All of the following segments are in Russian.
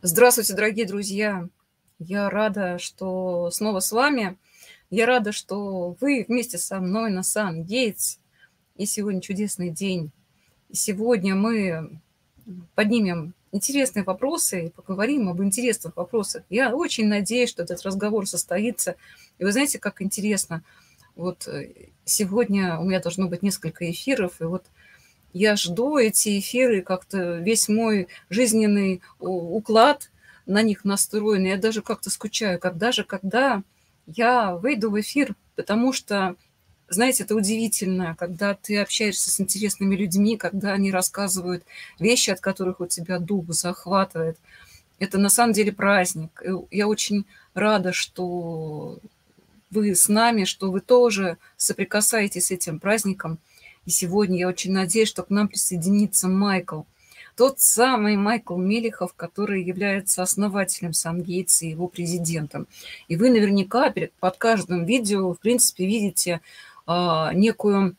Здравствуйте, дорогие друзья! Я рада, что снова с вами. Я рада, что вы вместе со мной на Сан Гейтс. И сегодня чудесный день. И сегодня мы поднимем интересные вопросы и поговорим об интересных вопросах. Я очень надеюсь, что этот разговор состоится. И вы знаете, как интересно. Вот сегодня у меня должно быть несколько эфиров, и вот я жду эти эфиры, как-то весь мой жизненный уклад на них настроен. Я даже как-то скучаю, когда я выйду в эфир, потому что, знаете, это удивительно, когда ты общаешься с интересными людьми, когда они рассказывают вещи, от которых у тебя дух захватывает. Это на самом деле праздник. И я очень рада, что вы с нами, что вы тоже соприкасаетесь с этим праздником. И сегодня я очень надеюсь, что к нам присоединится Майкл. Тот самый Майкл Мелихов, который является основателем Сан Гейтс и его президентом. И вы наверняка под каждым видео, в принципе, видите некую,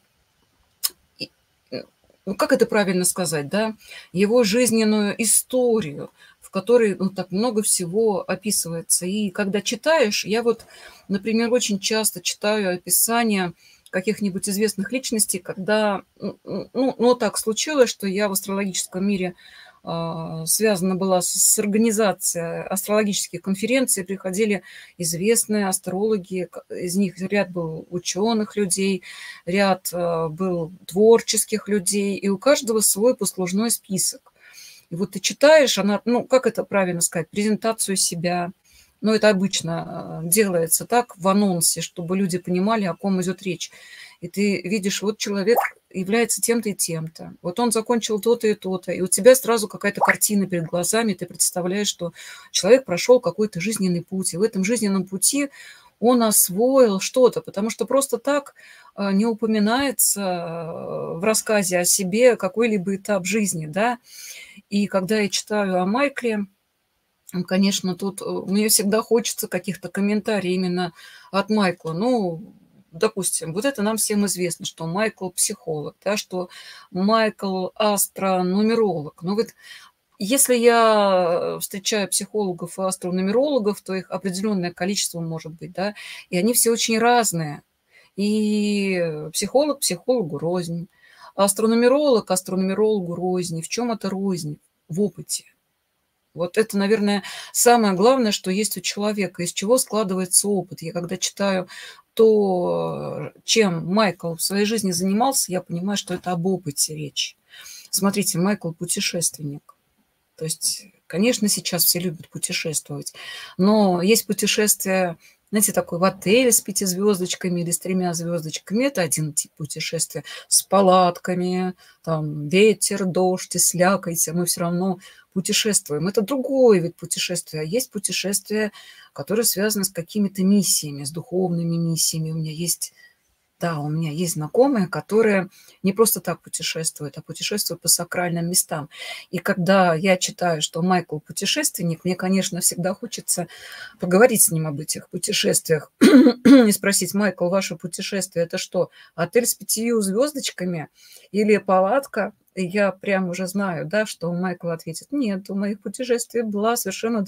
ну, как это правильно сказать, да, его жизненную историю, в которой так много всего описывается. И когда читаешь, я вот, например, очень часто читаю описания каких-нибудь известных личностей, когда, ну, так случилось, что я в астрологическом мире связана была с организацией астрологических конференций, приходили известные астрологи, из них ряд был ученых людей, ряд был творческих людей, и у каждого свой послужной список. И вот ты читаешь, она, ну, как это правильно сказать, презентацию себя. Но это обычно делается так в анонсе, чтобы люди понимали, о ком идет речь. И ты видишь, вот человек является тем-то и тем-то. Вот он закончил то-то и то-то. И у тебя сразу какая-то картина перед глазами. Ты представляешь, что человек прошел какой-то жизненный путь. И в этом жизненном пути он освоил что-то. Потому что просто так не упоминается в рассказе о себе какой-либо этап жизни, да. И когда я читаю о Майкле, конечно, тут мне всегда хочется каких-то комментариев именно от Майкла. Ну, допустим, вот это нам всем известно, что Майкл психолог, да, что Майкл астронумеролог. Но вот если я встречаю психологов и астронумерологов, то их определенное количество может быть, да, и они все очень разные. И психолог психологу рознь, астронумеролог астронумерологу рознь. В чем это рознь? В опыте. Вот это, наверное, самое главное, что есть у человека, из чего складывается опыт. Я когда читаю то, чем Майкл в своей жизни занимался, я понимаю, что это об опыте речь. Смотрите, Майкл путешественник. То есть, конечно, сейчас все любят путешествовать, но есть путешествия, знаете, такой в отеле с 5 звездочками или с 3 звездочками. Это один тип путешествия. С палатками, там ветер, дождь и слякоть, а мы все равно путешествуем. Это другой вид путешествия. А есть путешествия, которые связаны с какими-то миссиями, с духовными миссиями. У меня есть знакомые, которые не просто так путешествуют, а путешествуют по сакральным местам. И когда я читаю, что Майкл путешественник, мне, конечно, всегда хочется поговорить с ним об этих путешествиях и спросить: Майкл, ваше путешествие – это что, отель с 5 звездочками или палатка? И я прям уже знаю, да, что Майкл ответит: нет, у моих путешествий была совершенно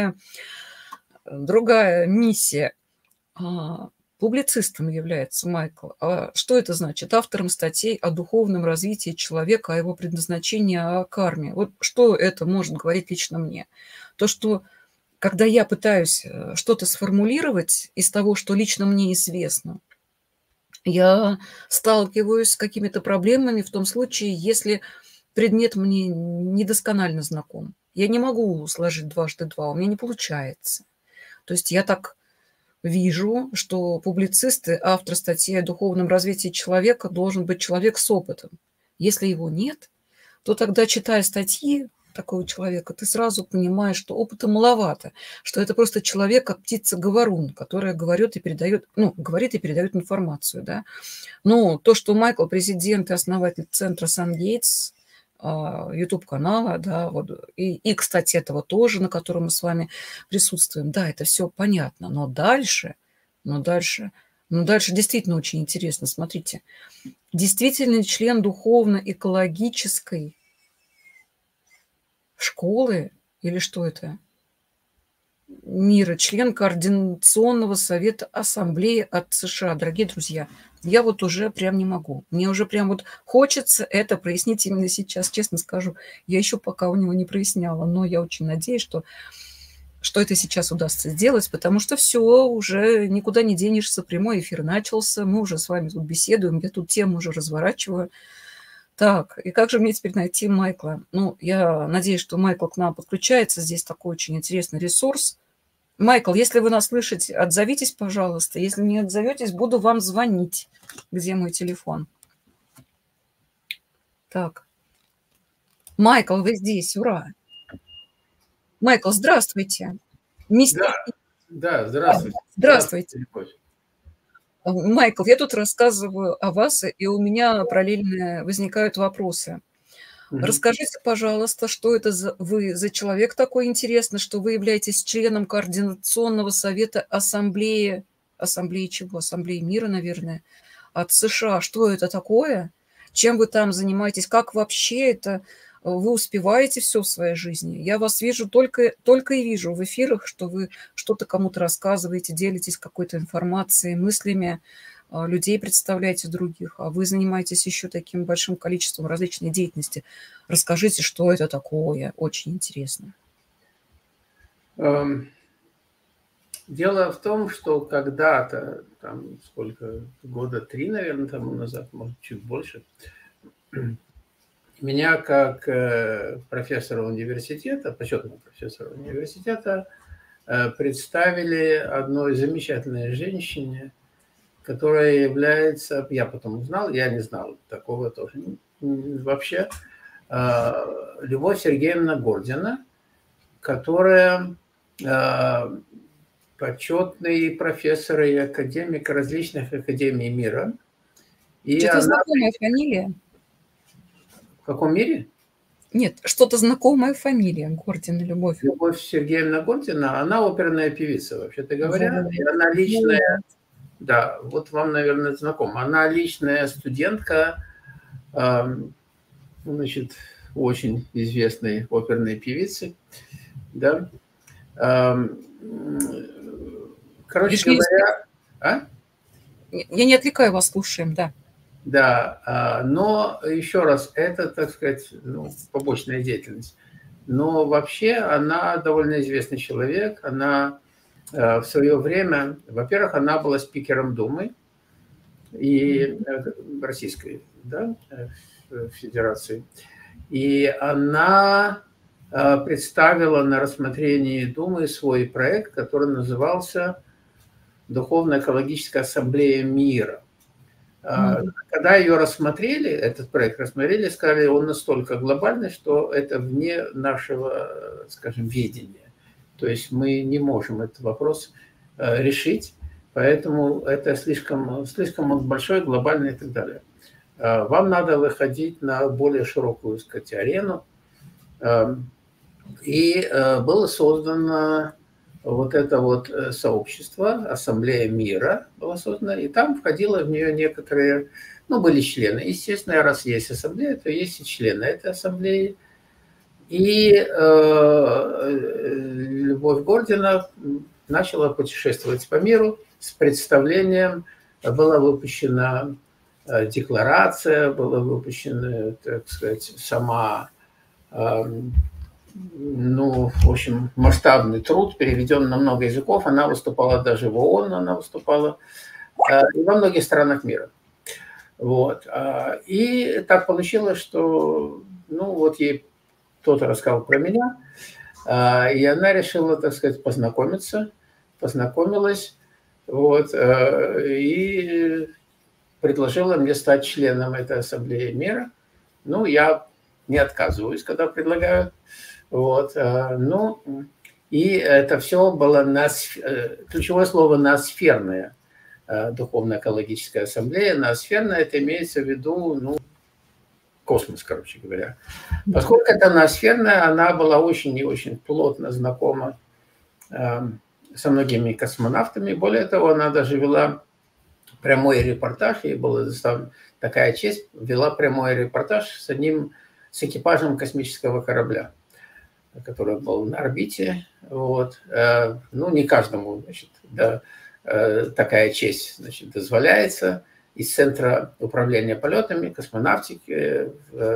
другая миссия. Публицистом является Майкл. А что это значит? Автором статей о духовном развитии человека, о его предназначении, о карме. Вот что это может говорить лично мне? То, что когда я пытаюсь что-то сформулировать из того, что лично мне известно, я сталкиваюсь с какими-то проблемами в том случае, если предмет мне недосконально знаком. Я не могу сложить дважды два, у меня не получается. То есть я так вижу, что публицисты, автор статьи о духовном развитии человека должен быть человек с опытом. Если его нет, то тогда, читая статьи такого человека, ты сразу понимаешь, что опыта маловато, что это просто человек, как птица-говорун, которая говорит и передает информацию. Да? Но то, что Майкл, президент и основатель центра Сан Гейтс, YouTube-канала, да, вот, и, кстати, этого тоже, на котором мы с вами присутствуем, да, это все понятно, но дальше действительно очень интересно. Смотрите, действительно член духовно-экологической школы или что это? мира, член Координационного совета Ассамблеи от США. Дорогие друзья, я вот уже прям не могу. Мне уже прям вот хочется это прояснить именно сейчас. Честно скажу, я еще пока у него не проясняла, но я очень надеюсь, что это сейчас удастся сделать, потому что все, уже никуда не денешься, прямой эфир начался, мы уже с вами тут беседуем, я тут тему уже разворачиваю. Так, и как же мне теперь найти Майкла? Ну, я надеюсь, что Майкл к нам подключается. Здесь такой очень интересный ресурс. Майкл, если вы нас слышите, отзовитесь, пожалуйста. Если не отзоветесь, буду вам звонить. Где мой телефон? Так. Майкл, вы здесь, ура! Майкл, здравствуйте. Мистер... Да, здравствуйте. Здравствуйте. Майкл, я тут рассказываю о вас, и у меня параллельно возникают вопросы. Расскажите, пожалуйста, что это вы за человек такой интересный, что вы являетесь членом Координационного совета Ассамблеи чего? Ассамблеи мира, наверное, от США. Что это такое? Чем вы там занимаетесь? Как вообще это вы успеваете все в своей жизни? Я вас вижу только и вижу в эфирах, что вы что-то кому-то рассказываете, делитесь какой-то информацией, мыслями, людей представляете других, а вы занимаетесь еще таким большим количеством различной деятельности. Расскажите, что это такое, очень интересно. Дело в том, что когда-то, там сколько, года 3, наверное, тому назад, может, чуть больше, меня как профессора университета, почетного профессора университета, представили одной замечательной женщине, которая является, я потом узнал, я не знал такого тоже вообще, Любовь Сергеевна Гордина, которая почетный профессор и академик различных академий мира. И что-то знакомая фамилия? В каком мире? Нет, что-то знакомая фамилия, Гордина Любовь. Любовь Сергеевна Гордина, она оперная певица, вообще-то говоря. И она личная, да, вот вам, наверное, знакома. Она личная студентка, значит, очень известной оперной певицы, да. Короче говоря... Я не отвлекаю вас, слушаем, да. Да, но еще раз, это, так сказать, побочная деятельность. Но вообще она довольно известный человек. Она в свое время, во-первых, она была спикером Думы и Российской, да, Федерации. И она представила на рассмотрении Думы свой проект, который назывался «Духовно-экологическая ассамблея мира». Когда ее рассмотрели, этот проект рассмотрели, сказали, он настолько глобальный, что это вне нашего, скажем, ведения. То есть мы не можем этот вопрос решить, поэтому это слишком он большой, глобальный и так далее. Вам надо выходить на более широкую, так сказать, арену. И было создано вот это вот сообщество, Ассамблея мира была создана, и там входило в нее некоторые, были члены. Естественно, раз есть ассамблея, то есть и члены этой ассамблеи. И Любовь Гордина начала путешествовать по миру с представлением. Была выпущена декларация, была выпущена, так сказать, сама... в общем, масштабный труд, переведен на много языков. Она выступала даже в ООН, она выступала и во многих странах мира. Вот. И так получилось, что, вот ей кто-то рассказал про меня, и она решила, так сказать, познакомилась, вот, и предложила мне стать членом этой ассамблеи мира. Я не отказываюсь, когда предлагают. Вот, и это все было ключевое слово ноосферная духовно-экологическая ассамблея. Ноосферная, это имеется в виду, космос, короче говоря. Поскольку это ноосферная, она была очень и очень плотно знакома со многими космонавтами. Более того, она даже вела прямой репортаж, ей была такая честь, вела прямой репортаж с экипажем космического корабля. который был на орбите. Вот. Ну, не каждому, значит, да, такая честь, значит, дозволяется. Из Центра управления полетами, космонавтики,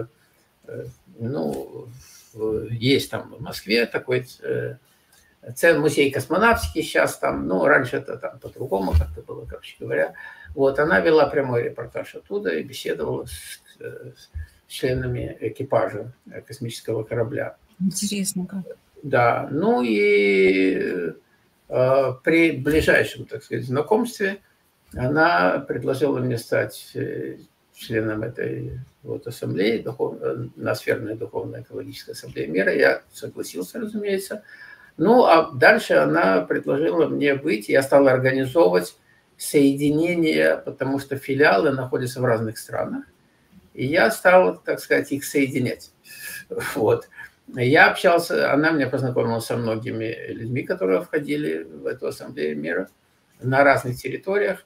ну, есть там в Москве такой музей космонавтики сейчас там, ну, раньше это там по-другому как-то было, короче говоря. Вот, она вела прямой репортаж оттуда и беседовала с членами экипажа космического корабля. Интересно как. Да, ну и при ближайшем, так сказать, знакомстве она предложила мне стать членом этой вот ассамблеи, Ноосферной духовной экологической ассамблеи мира. Я согласился, разумеется. Ну, а дальше она предложила мне быть, я стал организовывать соединения, потому что филиалы находятся в разных странах, и я стал, так сказать, их соединять. Вот. Я общался, она меня познакомила со многими людьми, которые входили в эту ассамблею мира на разных территориях,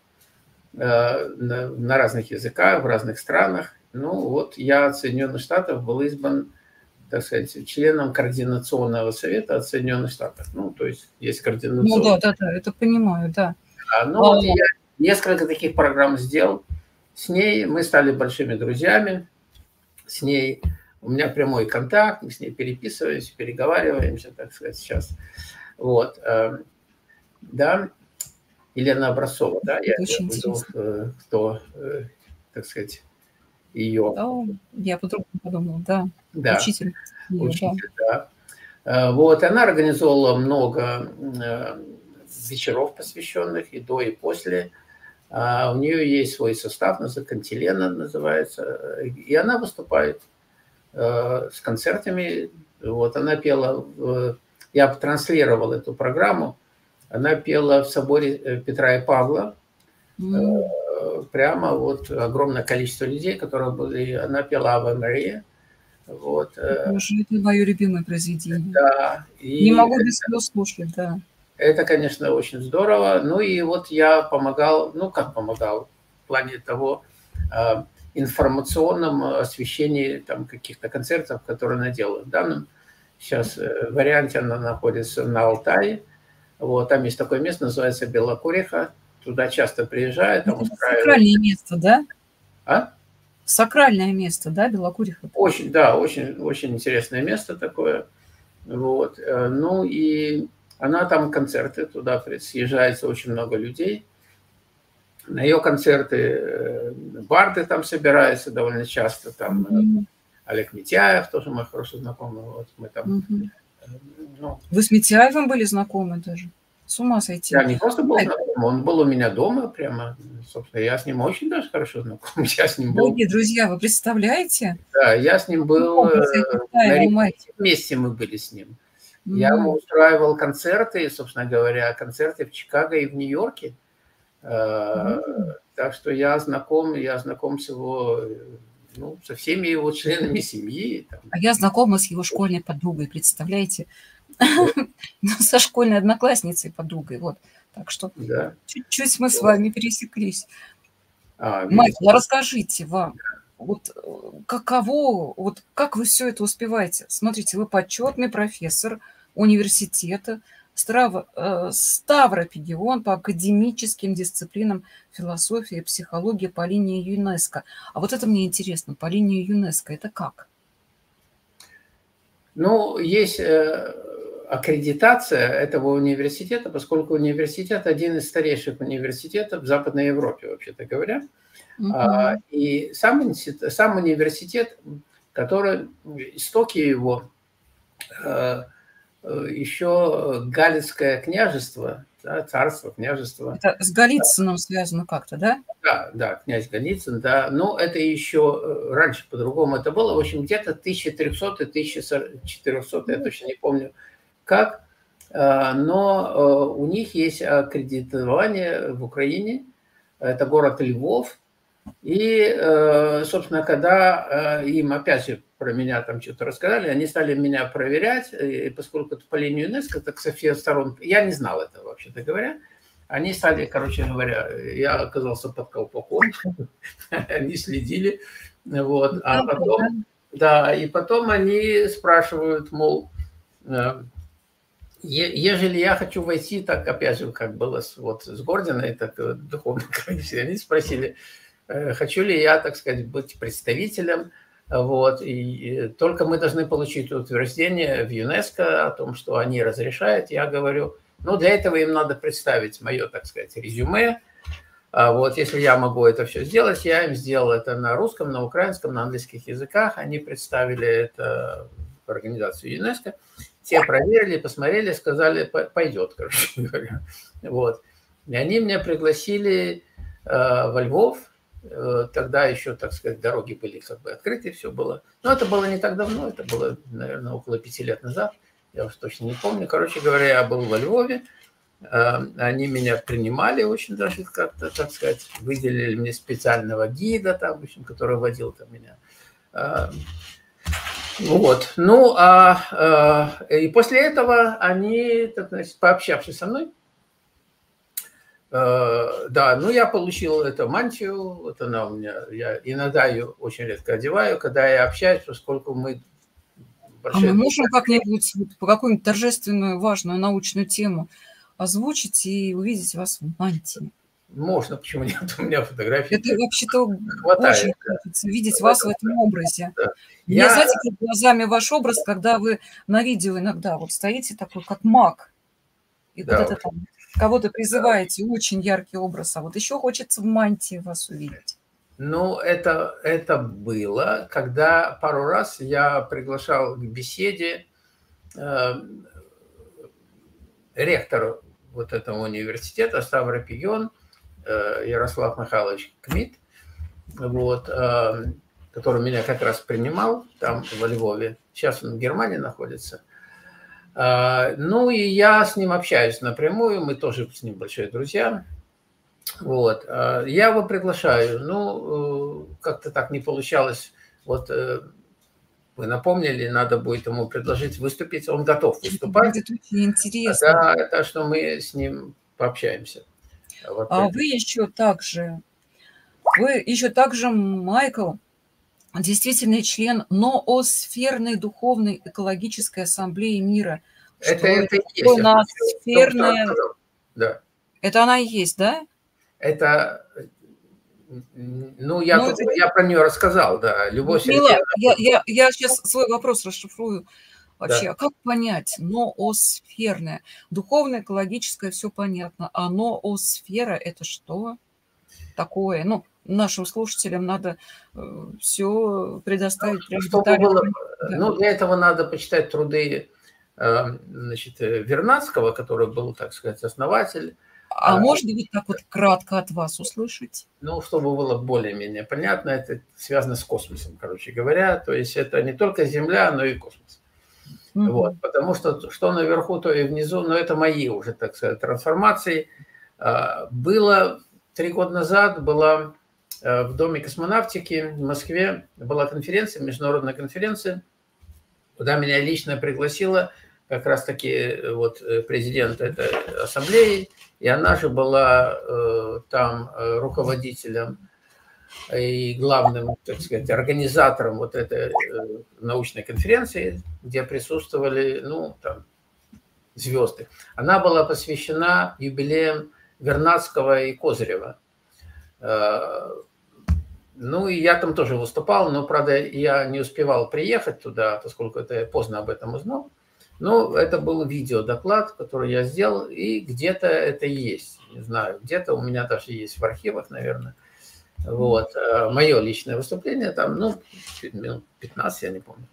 на разных языках, в разных странах. Ну, вот я от Соединенных Штатов был избран, так сказать, членом координационного совета от Соединенных Штатов. Ну, то есть есть координационный. Ну, да, это понимаю, да. Ну, вот я несколько таких программ сделал. С ней мы стали большими друзьями. С ней у меня прямой контакт, мы с ней переписываемся, переговариваемся, так сказать, сейчас. Вот. Да, Елена Образцова, да, я буду, кто, так сказать, ее... Я по-другому подумала, да. Да. Учитель. Учитель, да. Вот, она организовала много вечеров, посвященных и до, и после. У нее есть свой состав, Кантилена называется, и она выступает с концертами. Вот, она пела, я транслировал эту программу, она пела в соборе Петра и Павла. Прямо вот огромное количество людей, которые были, она пела «Аве Мария». Вот. Это мое любимое произведение. Да. Не могу без слез слушать, да. Это, конечно, очень здорово. Ну и вот я помогал, ну как помогал, в плане того информационном освещении там каких-то концертов, которые она делает. В данном сейчас варианте она находится на Алтае. Вот, там есть такое место, называется Белокуриха. Туда часто приезжают. Там сакральное место, да? А? Сакральное место, да, Белокуриха? Очень, да, очень, очень интересное место такое. Вот. Ну и она там концерты, туда съезжается очень много людей. На ее концерты барды там собираются довольно часто. Там Олег Митяев, тоже мой хороший знакомый. Вот мы там, ну... Вы с Митяевым были знакомы даже? С ума сойти. Я не просто был знаком, он был у меня дома прямо. Собственно, я с ним очень даже хорошо знаком. Я с ним был... Дорогие друзья, вы представляете? Да, я с ним был... Вместе мы были с ним. Я ему устраивал концерты, собственно говоря, концерты в Чикаго и в Нью-Йорке. Так что я знаком с его, ну, со всеми его членами семьи. Там. А я знакома с его школьной подругой, представляете? Со школьной одноклассницей подругой. Вот. Так что чуть-чуть мы с вами пересеклись. Майкл, расскажите вам. Вот каково, вот как вы все это успеваете? Смотрите, вы почетный профессор университета, Ставропигион по академическим дисциплинам философии и психологии по линии ЮНЕСКО. А вот это мне интересно, по линии ЮНЕСКО это как? Ну, есть аккредитация этого университета, поскольку университет один из старейших университетов в Западной Европе, вообще-то говоря. И сам университет, который, истоки его, еще Галицкое княжество, да, царство, княжество. Это с Голицыным связано как-то, да? Да, князь Голицын, да. Но это еще раньше по-другому это было. В общем, где-то 1300-1400, я точно не помню как. Но у них есть аккредитование в Украине. Это город Львов. И, собственно, когда им, опять же, про меня там что-то рассказали, они стали меня проверять, и поскольку это по линии ЮНЕСКО, так со всех сторон, я не знал этого, вообще-то говоря, они стали, короче говоря, я оказался под колпаком, они следили, вот, а потом, да, и потом они спрашивают, мол, ежели я хочу войти, так опять же, как было вот с Гординой, так духовной комиссии, они спросили, хочу ли я, так сказать, быть представителем. Вот, и только мы должны получить утверждение в ЮНЕСКО о том, что они разрешают. Я говорю, ну, для этого им надо представить мое, так сказать, резюме. Вот, если я могу это все сделать, я им сделал это на русском, на украинском, на английских языках. Они представили это в организацию ЮНЕСКО. Те проверили, посмотрели, сказали, пойдет, короче говоря. Вот. И они меня пригласили во Львов. Тогда еще, так сказать, дороги были как бы открыты, все было. Но это было не так давно, это было, наверное, около 5 лет назад. Я уж точно не помню. Короче говоря, я был во Львове. Они меня принимали очень даже как-то, так сказать, выделили мне специального гида, там, в общем, который водил там меня. Вот. Ну, и после этого они, так сказать, пообщавшись со мной, да, ну, я получил эту мантию, вот она у меня, я иногда ее очень редко одеваю, когда я общаюсь, поскольку мы... А мы можем как-нибудь по какую-нибудь торжественную, важную научную тему озвучить и увидеть вас в мантии? Можно, почему нет? У меня фотографии. Это вообще-то очень хочется видеть вас в этом образе. Да. Мне, знаете, перед глазами ваш образ, когда вы на видео иногда вот стоите такой, как маг, и да, куда-то там кого-то призываете, да. Очень яркий образ, а вот еще хочется в мантии вас увидеть. Ну, это было, когда пару раз я приглашал к беседе ректора вот этого университета Ставропигион, Ярослав Михайлович Кмит, вот, который меня как раз принимал там во Львове. Сейчас он в Германии находится. Ну, и я с ним общаюсь напрямую, мы тоже с ним большие друзья. Вот. Я его приглашаю. Ну, как-то так не получалось. Вот вы напомнили, надо будет ему предложить выступить. Он готов выступать. Будет очень интересно. Да, так что мы с ним пообщаемся. Вот вы еще также, Майкл, действительный член ноосферной духовной экологической ассамблеи мира. Это и есть. Ноосферная... Да. Это она и есть, да? Это, ну, я про нее рассказал, да. Любовь Сергеевна. Я сейчас свой вопрос расшифрую. Вообще, да. А как понять ноосферное? Духовное, экологическое, все понятно. А ноосфера – это что такое? Ну, нашим слушателям надо все предоставить. Чтобы было, да. Ну, для этого надо почитать труды, значит, Вернадского, который был, так сказать, основатель. А можно вот так вот кратко от вас услышать? Ну, чтобы было более-менее понятно, это связано с космосом, короче говоря. То есть это не только Земля, но и космос. Вот, потому что наверху, то и внизу, но это мои уже, так сказать, трансформации. Было 3 года назад, была в Доме космонавтики в Москве, была конференция, международная конференция, куда меня лично пригласила как раз-таки вот президент этой ассамблеи, и она же была там руководителем и главным, так сказать, организатором вот этой научной конференции, где присутствовали, ну, там, звезды. Она была посвящена юбилеям Вернадского и Козырева. Ну, и я там тоже выступал, но, правда, я не успевал приехать туда, поскольку это я поздно об этом узнал. Но это был видеодоклад, который я сделал, и где-то это есть. Не знаю, где-то у меня даже есть в архивах, наверное. Вот. Мое личное выступление там, ну, минут 15, я не помню.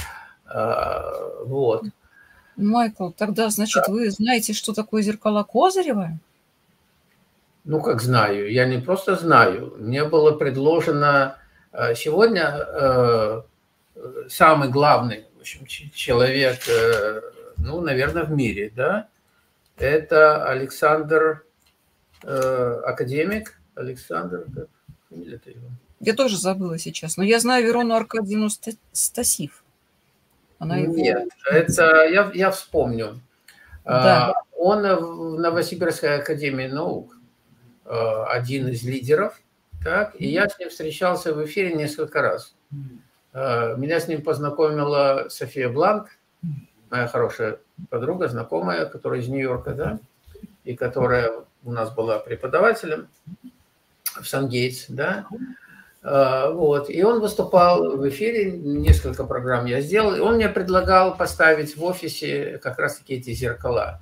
Вот. Майкл, тогда, значит, вы знаете, что такое зеркала Козырева? Ну, как знаю. Я не просто знаю. Мне было предложено сегодня самый главный, в общем, человек, ну, наверное, в мире, да, это Александр, академик Александр, как фамилия-то его? Я тоже забыла сейчас, но я знаю Верону Аркадьевну Стасив. Она Нет, это я вспомню. Да. Он в Новосибирской академии наук один из лидеров, так, и я с ним встречался в эфире несколько раз. Меня с ним познакомила София Бланк, моя хорошая подруга, знакомая, которая из Нью-Йорка, да, и которая у нас была преподавателем в Сан-Гейтс, да, вот, и он выступал в эфире, несколько программ я сделал, и он мне предлагал поставить в офисе как раз-таки эти зеркала.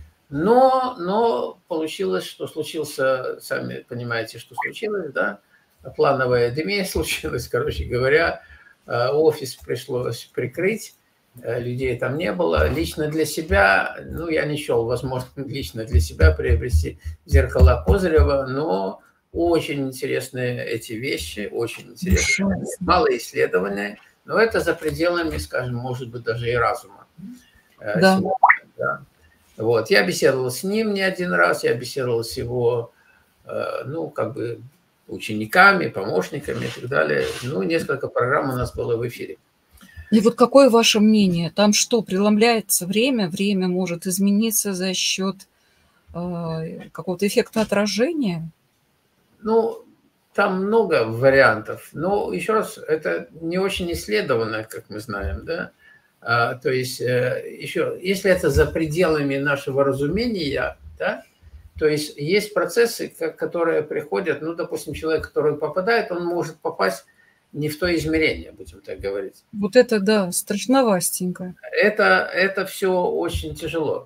Но получилось, что случился, сами понимаете, что случилось, да, плановая эпидемия случилась, короче говоря, офис пришлось прикрыть, людей там не было. Лично для себя, ну, я не счел возможным лично для себя приобрести зеркала Козырева, но очень интересные эти вещи, очень интересные, малоисследованные, но это за пределами, скажем, может быть, даже и разума. Да. Да. Вот. Я беседовал с ним не один раз, я беседовал с его, ну, как бы, учениками, помощниками и так далее. Ну, несколько программ у нас было в эфире. И вот какое ваше мнение? Там что, преломляется время? Время может измениться за счет какого-то эффекта отражения? Ну, там много вариантов. Но, еще раз, это не очень исследовано, как мы знаем, да. То есть, еще, если это за пределами нашего разумения, да, то есть процессы, которые приходят, ну, допустим, человек, который попадает, он может попасть не в то измерение, будем так говорить. Вот это, да, страшновастенько. Это все очень тяжело.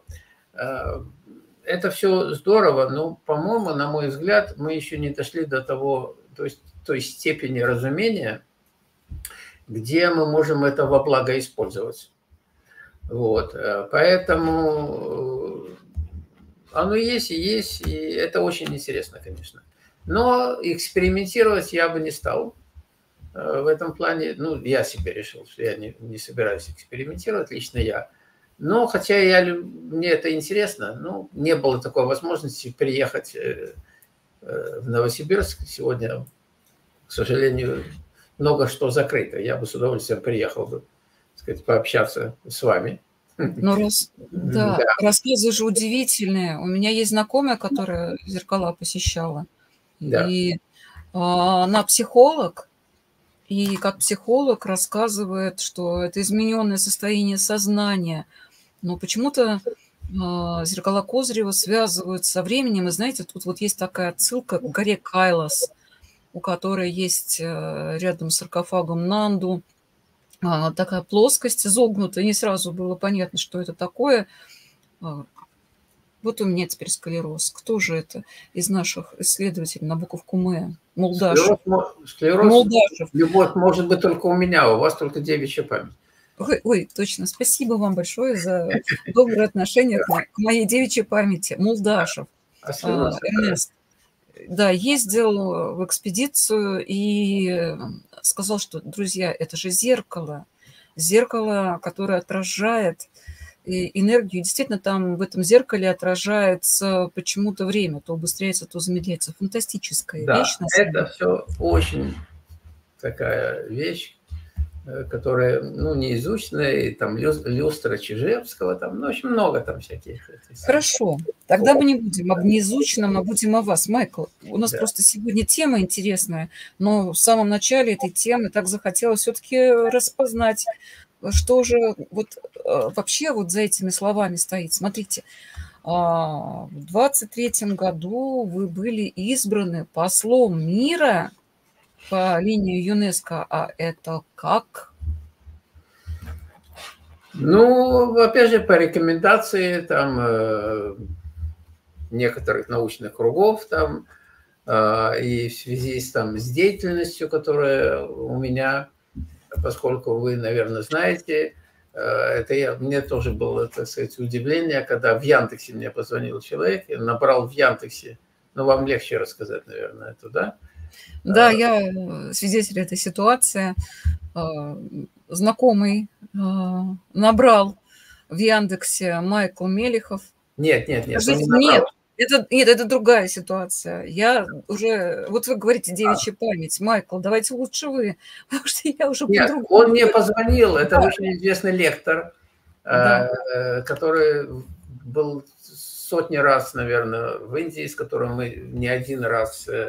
Это все здорово, но, по-моему, на мой взгляд, мы еще не дошли до того, то есть той степени разумения, где мы можем это во благо использовать. Вот. Поэтому оно есть, и это очень интересно, конечно. Но экспериментировать я бы не стал в этом плане. Ну, я себе решил, что я не собираюсь экспериментировать, лично я. Но хотя мне это интересно, ну, не было такой возможности приехать в Новосибирск. Сегодня, к сожалению, много что закрыто. Я бы с удовольствием приехал бы, так сказать, пообщаться с вами. Ну, да, рассказы же удивительные. У меня есть знакомая, которая зеркала посещала. Да. И она психолог, и как психолог рассказывает, что это измененное состояние сознания. Но почему-то зеркала Козырева связывают со временем. И знаете, тут вот есть такая отсылка к горе Кайлас, у которой есть рядом с саркофагом Нанду такая плоскость изогнутая. Не сразу было понятно, что это такое. Вот у меня теперь склероз. Кто же это из наших исследователей на буковку М? Молдашев. Склероз, Молдашев. Любовь, может быть, только у меня, у вас только девичья память. Ой, точно. Спасибо вам большое за доброе отношение к моей девичьей памяти. Молдашев. Эрнест. Да, ездил в экспедицию и сказал, что, друзья, это же зеркало. Зеркало, которое отражает энергию. Действительно, там в этом зеркале отражается почему-то время. То убыстряется, то замедляется. Фантастическая вещь. Да, это все очень такая вещь, которая, ну, неизученная, и там люстра Чижевского, там, ну, очень много там всяких. Хорошо, тогда мы не будем об неизученном, а будем о вас. Майкл, у нас просто сегодня тема интересная, но в самом начале этой темы так захотелось все-таки распознать, что же вот вообще вот за этими словами стоит. Смотрите, в 23-м году вы были избраны послом мира по линии ЮНЕСКО, а это как? Ну, опять же, по рекомендации там некоторых научных кругов там и в связи с деятельностью, которая у меня, поскольку вы, наверное, знаете, мне тоже было, так сказать, удивление, когда в Яндексе мне позвонил человек, я набрал в Яндексе, ну, вам легче рассказать, наверное, это, да? Да, я свидетель этой ситуации. Знакомый набрал в Яндексе Майкл Мелихов. Нет. Это другая ситуация. Я уже... Вот вы говорите девичья память. Майкл, давайте лучше вы, потому что я уже по-другому. Он мне позвонил, это очень известный лектор, который был сотни раз, наверное, в Индии, с которым мы не один раз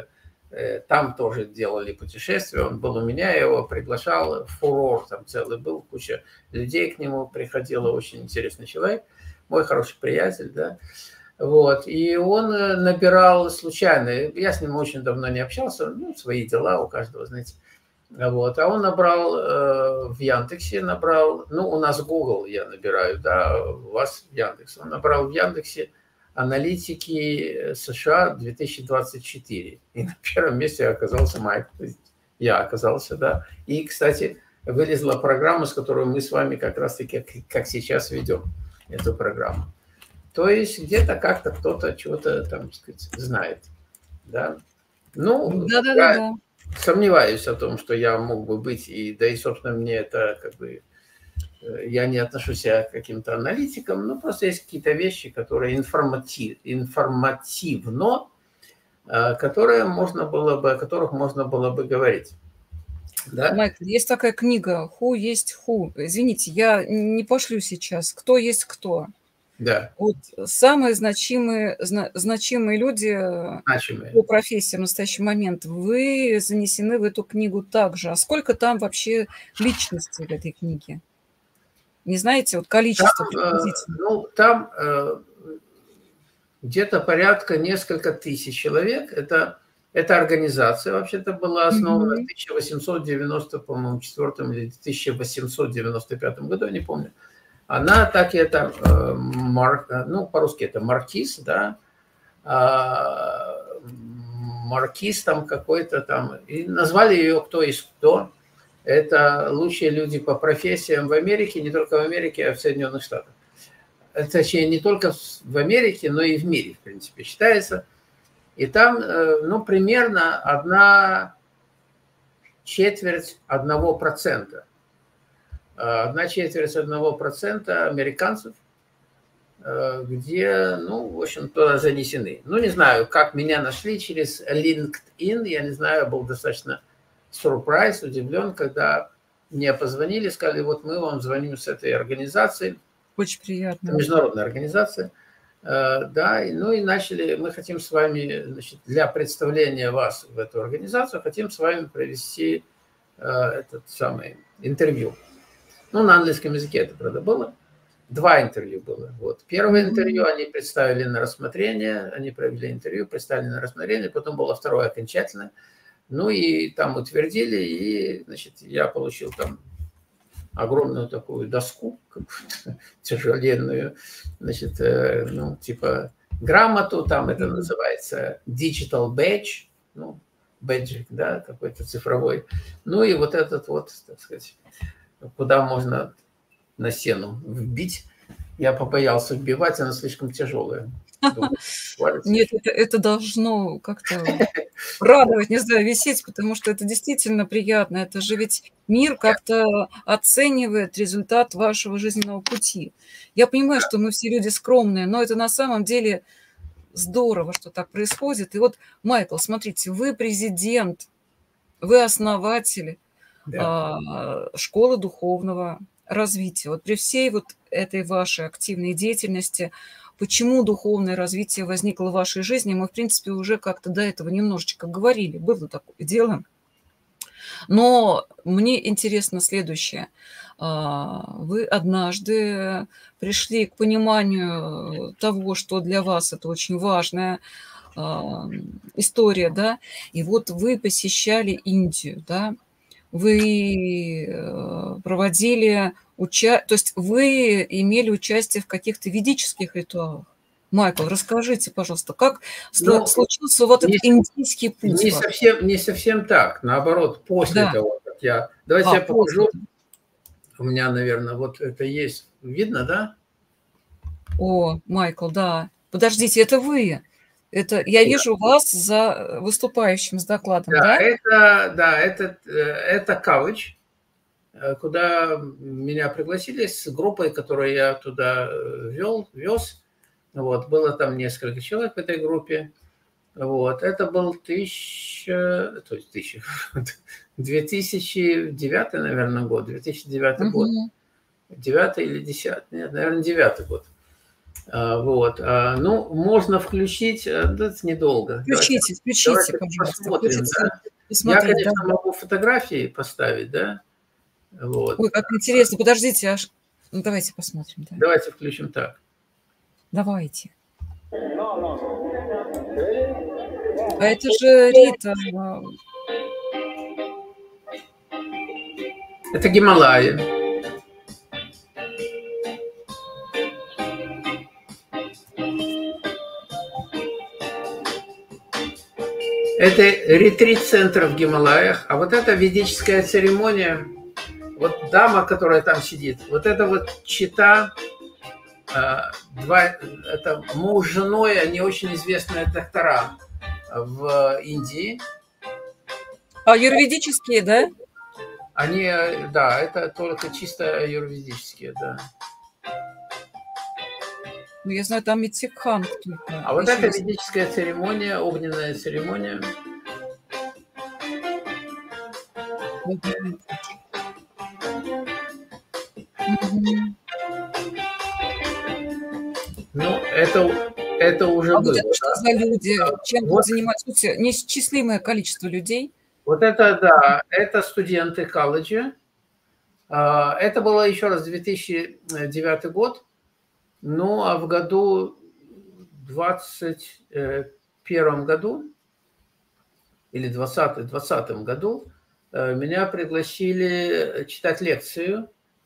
Там тоже делали путешествия. Он был у меня, я его приглашал. Фурор там целый был, куча людей к нему приходила. Очень интересный человек, мой хороший приятель, да. Вот. И он набирал случайно. Я с ним очень давно не общался. Ну, свои дела у каждого, знаете. Вот. А он набрал в Яндексе, набрал, ну, у нас Google я набираю, да, у вас Яндекс. Он набрал в Яндексе аналитики США 2024. И на первом месте оказался Майк. Я оказался, да. И, кстати, вылезла программа, с которой мы с вами как раз-таки, как сейчас, ведем эту программу. То есть где-то как-то кто-то чего-то там, так сказать, знает. Да? Ну, я сомневаюсь о том, что я мог бы быть, и да и, собственно, мне это как бы... Я не отношусь к каким-то аналитикам, но просто есть какие-то вещи, которые информативно, которые можно было бы, о которых можно было бы говорить. Да? Майкл, есть такая книга «Who есть who». Извините, я не пошлю сейчас. Кто есть кто. Да. Вот самые значимые люди по профессии в настоящий момент, вы занесены в эту книгу также. А сколько там вообще личностей в этой книге? Не знаете, вот количество приблизительно? Ну, там где-то порядка несколько тысяч человек. Эта организация вообще-то была основана в 1894 или 1895 году, я не помню. Она так и это, ну, по-русски это маркиз, да, маркиз там какой-то там, и назвали ее кто есть кто. Это лучшие люди по профессиям в Америке, не только в Америке, а в Соединенных Штатах. Точнее, не только в Америке, но и в мире, в принципе, считается. И там, ну, примерно 1/4% 1/4% американцев, где, ну, в общем, туда занесены. Ну, не знаю, как меня нашли через LinkedIn, я не знаю, был достаточно сюрприз, удивлен, когда мне позвонили, сказали, вот мы вам звоним с этой организации. Очень приятно. Это международная организация. Да, ну и начали, мы хотим с вами, значит, для представления вас в эту организацию, хотим с вами провести этот самый интервью. Ну, на английском языке это, правда, было. 2 интервью было. Вот. Первое интервью они представили на рассмотрение, они провели интервью, представили на рассмотрение, потом было второе окончательное. Ну и там утвердили, и, значит, я получил там огромную такую доску, тяжеленную, значит, ну, типа грамоту, там это называется digital badge, ну, бэджик, да, какой-то цифровой. Ну и вот этот вот, так сказать, куда можно на стену вбить. Я побоялся вбивать, она слишком тяжелая. Нет, это должно как-то радовать, не знаю, висеть, потому что это действительно приятно. Это же ведь мир как-то оценивает результат вашего жизненного пути. Я понимаю, что мы все люди скромные, но это на самом деле здорово, что так происходит. И вот, Майкл, смотрите, вы президент, вы основатель школы духовного развития. Вот при всей вот этой вашей активной деятельности, почему духовное развитие возникло в вашей жизни, мы, в принципе, уже как-то до этого немножечко говорили, было такое дело. Но мне интересно следующее. Вы однажды пришли к пониманию того, что для вас это очень важная история, да, и вот вы посещали Индию, да, вы проводили, то есть вы имели участие в каких-то ведических ритуалах. Майкл, расскажите, пожалуйста, как случился вот этот индийский путь? Не совсем так. Наоборот, после того, как я... Давайте я покажу. У меня, наверное, вот это есть. Видно, да? О, Майкл, да. Подождите, это вы. Это я вижу вас за выступающим с докладом, да? Это Калыч, куда меня пригласили с группой, которую я туда вез. Вот, было там несколько человек в этой группе. Вот, это был 2009, наверное, год, 2009 год. 9 или 10, нет, наверное, 9 год. Вот. Ну, можно включить, это недолго. Включите, включите, Давайте пожалуйста. посмотрим, Хочется да. Я, посмотреть, да. конечно, могу фотографии поставить, да. Вот. Ой, как интересно. Подождите, аж... Ну, давайте посмотрим, да. Давайте включим так. Давайте. А это же Рита. Это Гималаи. Это ретрит-центр в Гималаях, а вот эта ведическая церемония, вот дама, которая там сидит, вот это вот чета, это муж с женой, они очень известные доктора в Индии. А юридические, да? Они, да, это только чисто юридические, да. Ну, я знаю, там и Тикхан кто-то. А вот это ведическая церемония, огненная церемония. Ну, это уже было. Вот это что за люди? Чем вот занимаются? Слушайте, неисчислимое количество людей. Вот это, да, это студенты колледжа. Это было еще раз 2009 год. Ну, а в году 2021 году или 2020 году меня пригласили читать лекции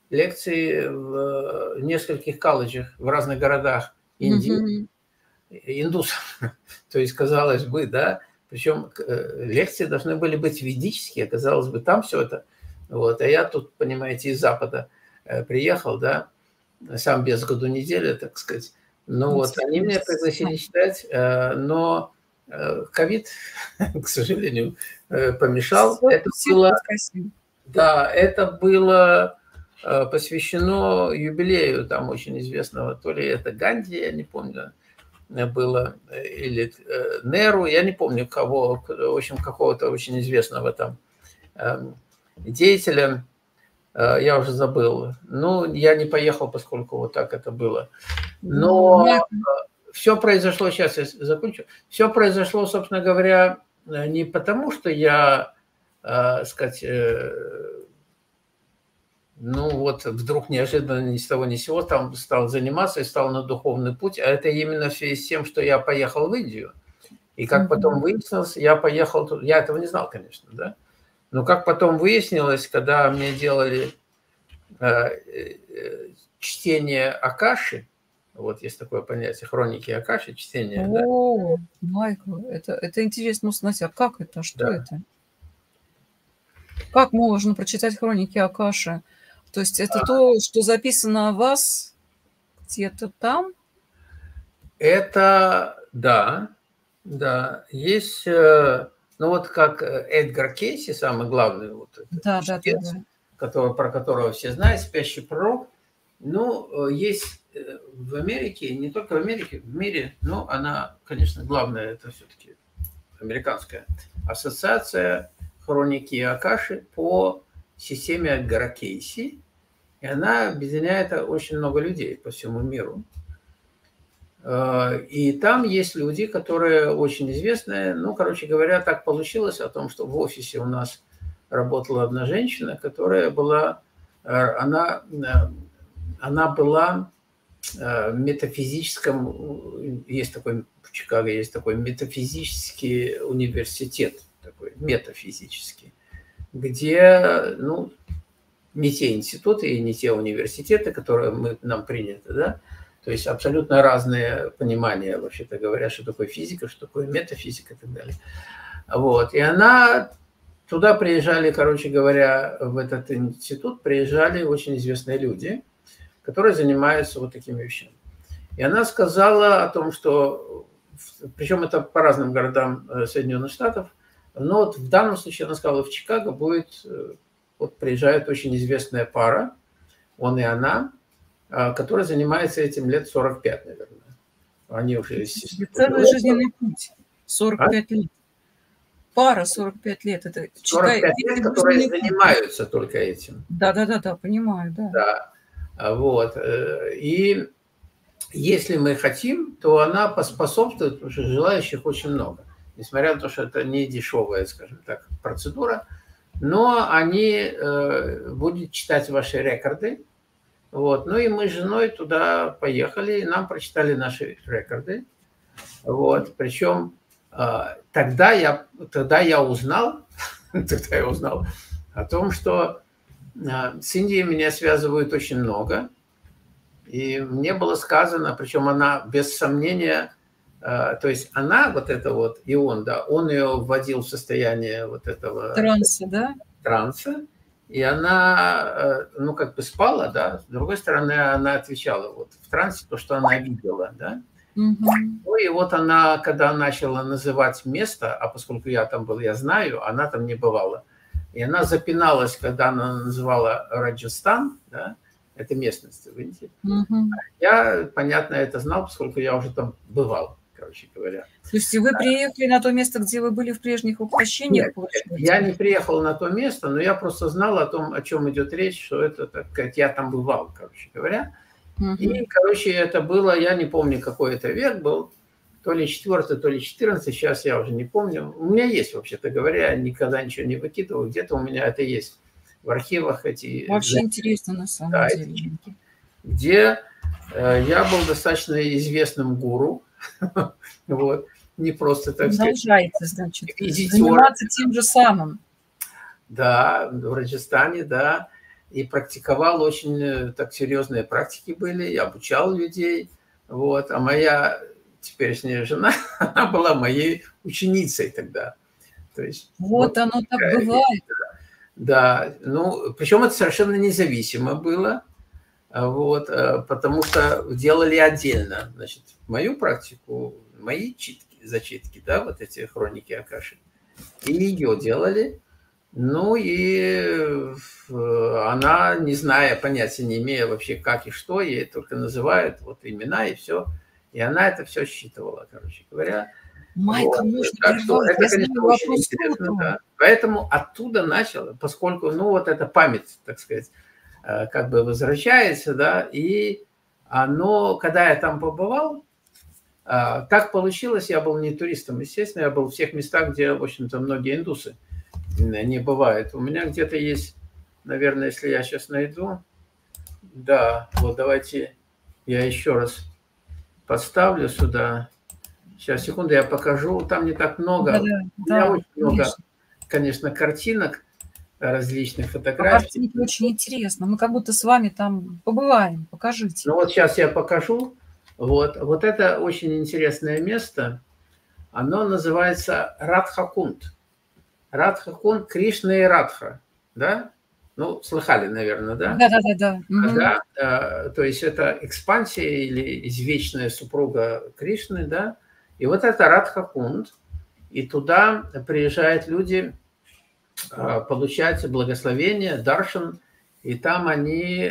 в нескольких колледжах в разных городах Индии, индусов. То есть, казалось бы, да, причем лекции должны были быть ведические, казалось бы, там все это. Вот, а я тут, понимаете, из Запада приехал, да, сам без году недели, так сказать. Ну вот, они меня пригласили читать, но ковид, к сожалению, помешал. Это было, да, это было посвящено юбилею там очень известного, то ли это Ганди, я не помню, было, или Неру, я не помню кого, в общем, какого-то очень известного там деятеля, я уже забыл. Ну, я не поехал, поскольку вот так это было. Но все произошло, сейчас я закончу, все произошло, собственно говоря, не потому, что я, сказать, ну вот вдруг неожиданно ни с того ни с сего там стал заниматься и стал на духовный путь, а это именно в связи с тем, что я поехал в Индию. И как потом выяснилось, я поехал, я этого не знал, конечно, да, но как потом выяснилось, когда мне делали чтение Акаши, вот есть такое понятие, хроники Акаши, чтение. О, да? Майкл, это интересно узнать, а как это, что это? Как можно прочитать хроники Акаши? То есть это то, что записано о вас где-то там? Это, да, да, есть, ну вот как Эдгар Кейси, самый главный, вот этот чтец, про которого все знают, «Спящий пророк». Ну, есть в Америке, не только в Америке, в мире, но она, конечно, главная, это все-таки американская ассоциация хроники Акаши по системе Эдгара Кейси. И она объединяет очень много людей по всему миру. И там есть люди, которые очень известные. Ну, короче говоря, так получилось о том, что в офисе у нас работала одна женщина, которая была, она была в метафизическом, есть такой, в Чикаго есть такой метафизический университет, такой метафизический, где, ну, не те институты и не те университеты, которые нам приняты, да, то есть абсолютно разные понимания, вообще-то говоря, что такое физика, что такое метафизика и так далее. Вот, и туда приезжали, короче говоря, в этот институт приезжали очень известные люди, которые занимаются вот такими вещами. И она сказала о том, что, причем это по разным городам Соединенных Штатов, но вот в данном случае она сказала, в Чикаго будет, вот приезжает очень известная пара, он и она, которая занимается этим лет 45, наверное. Они уже... Целый жизненный путь. 45 лет. Пара 45 лет. Это 45 лет, которые занимаются только этим. Да, понимаю, да. Да, вот. И если мы хотим, то она поспособствует, потому что желающих очень много. Несмотря на то, что это не дешевая, скажем так, процедура, но они будут читать ваши рекорды. Вот. Ну и мы с женой туда поехали, и нам прочитали наши рекорды. Вот. Причем тогда я узнал о том, что с Индией меня связывают очень много. И мне было сказано, причем она без сомнения, то есть она вот это вот, и он, да, он ее вводил в состояние вот этого Транса, да? Транса, и она, ну, как бы спала, да, с другой стороны, она отвечала вот в трансе то, что она видела, да. Ну и вот она, когда начала называть место, а поскольку я там был, я знаю, она там не бывала, и она запиналась, когда она называла Раджастан, да, это местность в Индии. Я, понятно, это знал, поскольку я уже там бывал, короче говоря. То есть вы приехали на то место, где вы были в прежних воплощениях? Нет, я не приехал на то место, но я просто знал о том, о чем идет речь, что это, так сказать, я там бывал, короче говоря. И, короче, это было, я не помню, какой это век был, то ли 4-й, то ли 14-й, сейчас я уже не помню. У меня есть, вообще-то говоря, я никогда ничего не выкидывал, где-то у меня это есть в архивах эти... Вообще интересно, на самом деле. Где я был достаточно известным гуру, вот, не просто, так сказать... Продолжайте, значит, заниматься тем же самым. Да, в Раджастане, да, и практиковал очень, так, серьезные практики были, я обучал людей, вот, а моя теперешняя жена, она была моей ученицей тогда. То есть, вот оно так бывает. Да, ну, причем это совершенно независимо было, вот, потому что делали отдельно, значит, мою практику, мои зачитки, да, вот эти хроники Акаши, и ее делали, ну и она, не зная, понятия не имея вообще как и что, ей только называют вот имена и все, и она это все считывала, короче говоря. Майка, вот. можно Так что прервать? это, конечно, очень интересно, да. Поэтому оттуда начало, поскольку, ну, вот эта память, так сказать, как бы возвращается, да, и оно, когда я там побывал, так получилось, я был не туристом, естественно, я был в всех местах, где, в общем-то, многие индусы не бывают. У меня где-то есть, наверное, если я сейчас найду, да, вот давайте я еще раз поставлю сюда. Сейчас, секунду, я покажу. Там не так много. Да, очень много, конечно, картинок, различных по фотографий. картинке очень интересно. Мы как будто с вами там побываем. Покажите. Ну вот сейчас я покажу. Вот это очень интересное место. Оно называется Радхакунд. Радхакунд, Кришна и Радха. Да? Ну, слыхали, наверное, да? Да. Да, то есть это экспансия или извечная супруга Кришны, да? И вот это Радхакунд. И туда приезжают люди получать благословение, даршан, и там они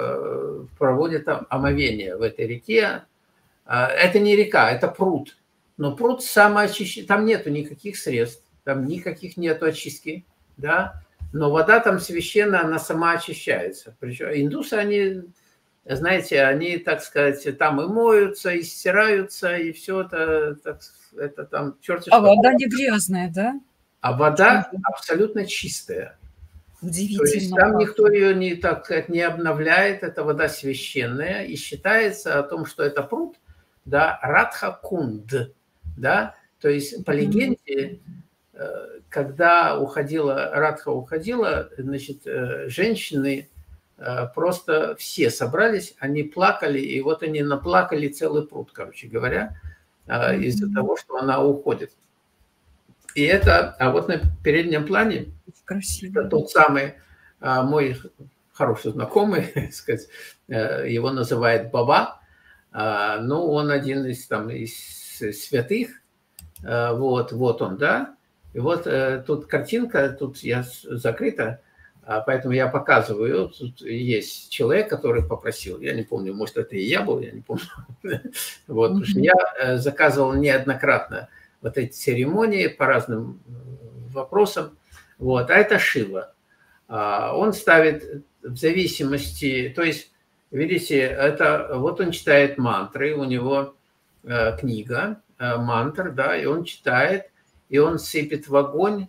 проводят омовение в этой реке. Это не река, это пруд. Но пруд самоочищает, там нету никаких средств, там никаких нету очистки, да? Но вода там священная, она сама очищается. Причем индусы, они, знаете, они, так сказать, там и моются, и стираются, и все это там черти что. А вода не грязная, да? А вода абсолютно чистая. Удивительно. То есть там никто ее не, так сказать, не обновляет, это вода священная, и считается о том, что это пруд, да, Радхакунд, да, то есть по легенде, когда Радха уходила, значит, женщины просто все собрались, они плакали, и вот они наплакали целый пруд, короче говоря, из-за того, что она уходит. И это, а вот на переднем плане, это тот самый мой хороший знакомый, так сказать, его называют Баба, ну, он один из святых, вот он, да, и вот тут картинка, тут я закрыта, поэтому я показываю, тут есть человек, который попросил, я не помню, может, это и я был, я не помню, вот, потому что я заказывал неоднократно вот эти церемонии по разным вопросам, вот, а это Шива. Он ставит в зависимости, то есть Видите, это вот он читает мантры, у него книга мантр, да, и он читает, и он сыпет в огонь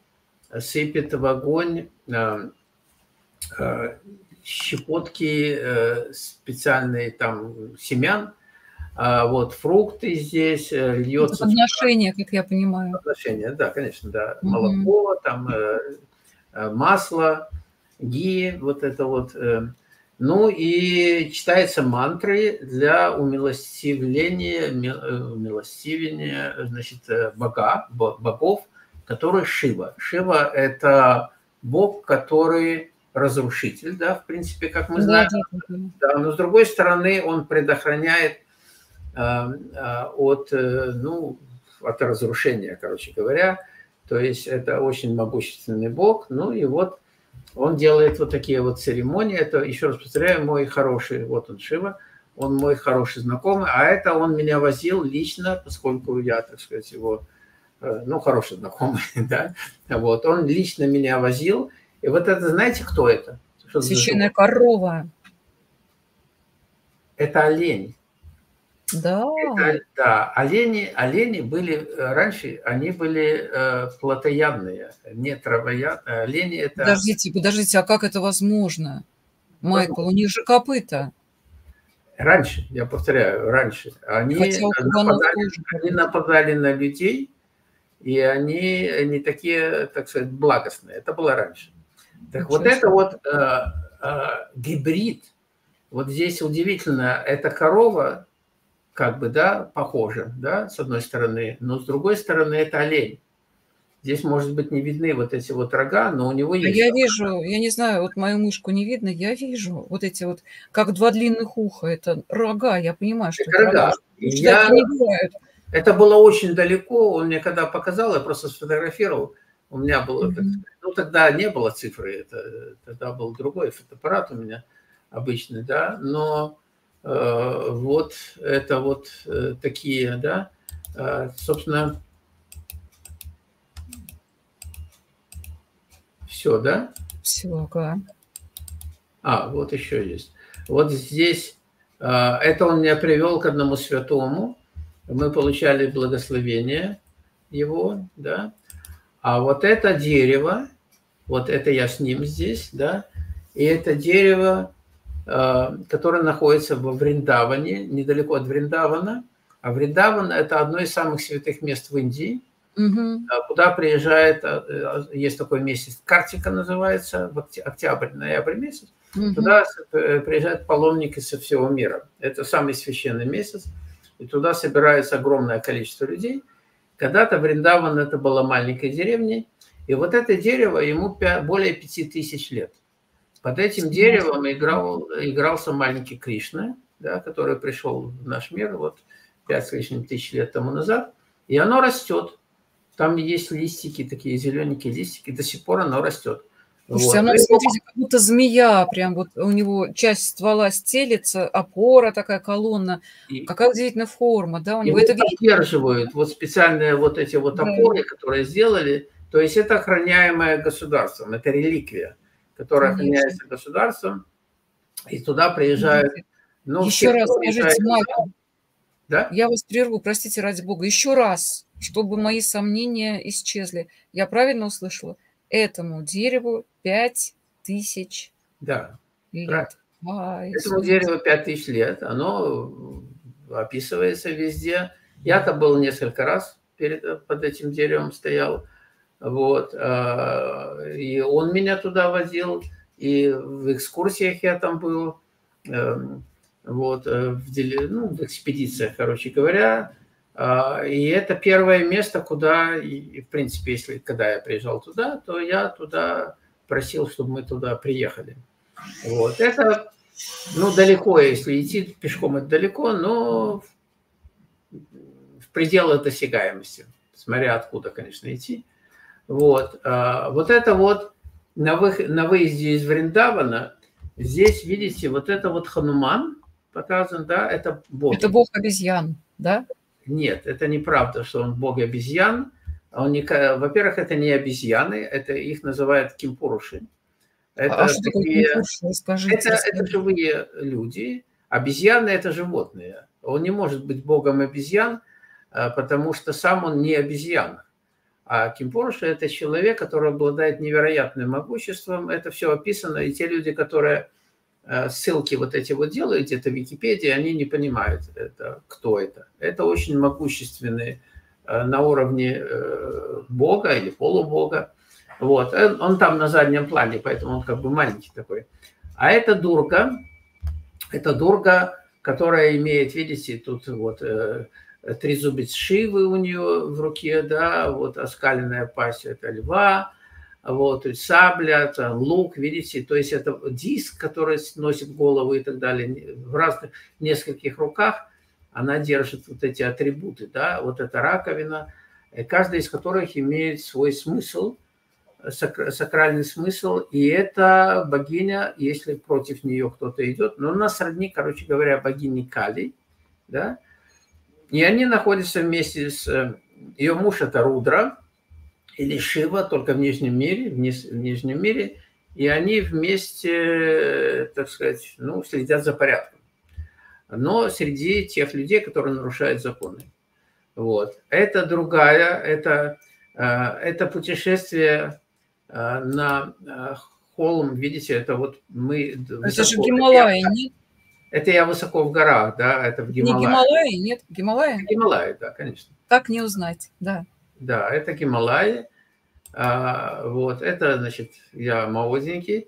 щепотки специальные там семян, вот фрукты здесь, Это льется подношение, как я понимаю. подношение, да, конечно, да, Мгм. молоко, там масло, ги, вот это вот. Ну и читаются мантры для умилостивления, значит, богов, который Шива. Шива – это бог, который разрушитель, да, в принципе, как мы Да, знаем. да, да, да. Да, но с другой стороны, он предохраняет от разрушения, короче говоря. То есть это очень могущественный бог. Ну и вот он делает вот такие вот церемонии. Это, еще раз повторяю, мой хороший, вот он Шива, он мой хороший знакомый, а это он меня возил лично, поскольку я, так сказать, его, хороший знакомый, да, вот, он лично меня возил. И вот это, знаете, кто это? Что это за Священная животное? корова. Это олень. Да. Да, олени были раньше, они были плотоядные, не травоядные. Олени это Подождите, а как это возможно? Майкл, у возможно. них же копыта. Раньше, я повторяю, раньше Хотя у кабанов тоже они копыта. нападали на людей, и они не такие, так сказать, благостные. Это было раньше. Так вот Ничего это себе. вот гибрид. Вот здесь удивительно, эта корова, как бы, да, похожа, да, с одной стороны, но с другой стороны это олень. Здесь, может быть, не видны вот эти вот рога, но у него А есть я рога. вижу, я не знаю, вот мою мышку не видно, я вижу вот эти вот, как 2 длинных уха, это рога, я понимаю, что Это это рога, рога. что И лучше такие не бывают. это было очень далеко, он мне когда показал, я просто сфотографировал, у меня было, так Мгм. сказать, тогда не было цифры, тогда был другой фотоаппарат у меня обычный, да, но вот это вот такие, да, собственно, все, да. Всё, ага. Вот еще есть. Вот здесь, это он меня привел к одному святому, мы получали благословение его, да. А вот это дерево, вот это я с ним здесь, да, и это дерево, которое находится во Вриндаване, недалеко от Вриндавана. А Вриндаван – это одно из самых святых мест в Индии, Мгм. куда приезжает, есть такой месяц, Картика называется, в октябрь-ноябрь месяц. Мгм. Туда приезжают паломники со всего мира. Это самый священный месяц, и туда собирается огромное количество людей. Когда-то Вриндаван – это была маленькая деревня, и вот это дерево, ему более 5000 лет. Под этим деревом игрался маленький Кришна, да, который пришел в наш мир вот 5 с лишним тысяч лет тому назад, и оно растет. Там есть листики, такие зелененькие листики, до сих пор оно растет. Слушайте, Вот. оно, смотрите, как будто змея, прям вот у него часть ствола стелется, опора такая, колонна. И Какая удивительная форма, да, у него. его Это видите? поддерживают вот специальные вот эти вот Да. опоры, которые сделали. То есть это охраняемое государством, это реликвия, которая Конечно. охраняется государством, и туда приезжают, Смотрите. все, Еще раз кто приезжает скажите, туда, Майкл, да, я вас прерву, простите ради бога. Еще раз, чтобы мои сомнения исчезли. Я правильно услышала? Этому дереву 5000 да, правильно. лет. Этому Извините. дереву 5000 лет, оно описывается везде. Я-то был несколько раз под этим деревом стоял, вот, и он меня туда возил, и в экскурсиях я там был, вот, в экспедициях, короче говоря. И это первое место, куда, и, в принципе, когда я приезжал туда, то я туда просил, чтобы мы туда приехали. Вот. Это, далеко, если идти пешком, это далеко, но в пределах досягаемости, смотря откуда, конечно, идти. Вот. Вот это вот на выезде из Вриндавана, здесь, видите, вот это вот Хануман показан, да, это боги. Это бог обезьян, да? Нет, это неправда, что он бог обезьян. Во-первых, это не обезьяны, это их называют кимпуруши. А Это что такое такие, кимпурши? Расскажите. это живые люди, Обезьяны – это животные. Он не может быть богом обезьян, потому что сам он не обезьяна. А Кимпуруша – это человек, который обладает невероятным могуществом. Это все описано. И те люди, которые ссылки вот эти вот делают где-то в Википедии, они не понимают, кто это. Это очень могущественный на уровне бога или полубога. Вот. Он там на заднем плане, поэтому он как бы маленький такой. А это Дурга, которая имеет, видите, тут вот трезубец Шивы у нее в руке, да, вот оскаленная пасть это льва, вот, и сабля, там, лук, видите, то есть это диск, который носит голову и так далее, в разных, нескольких руках она держит вот эти атрибуты, да, вот эта раковина, каждая из которых имеет свой смысл, сакральный смысл, и это богиня, если против нее кто-то идет, но она сродни, короче говоря, богине Кали, да, и они находятся вместе с... Ее муж – это Рудра, или Шива, только в нижнем мире, в нижнем мире, и они вместе, так сказать, ну, следят за порядком. Но среди тех людей, которые нарушают законы. Вот. Это другая, это путешествие на холм, видите, это вот мы... Это же Гималаи, нет? Это я высоко в горах, да, это в Гималае. Не Гималаи, нет? Гималаи? Гималаи, да, конечно. Как не узнать, да. Да, это Гималаи. Вот, это, значит, я молоденький.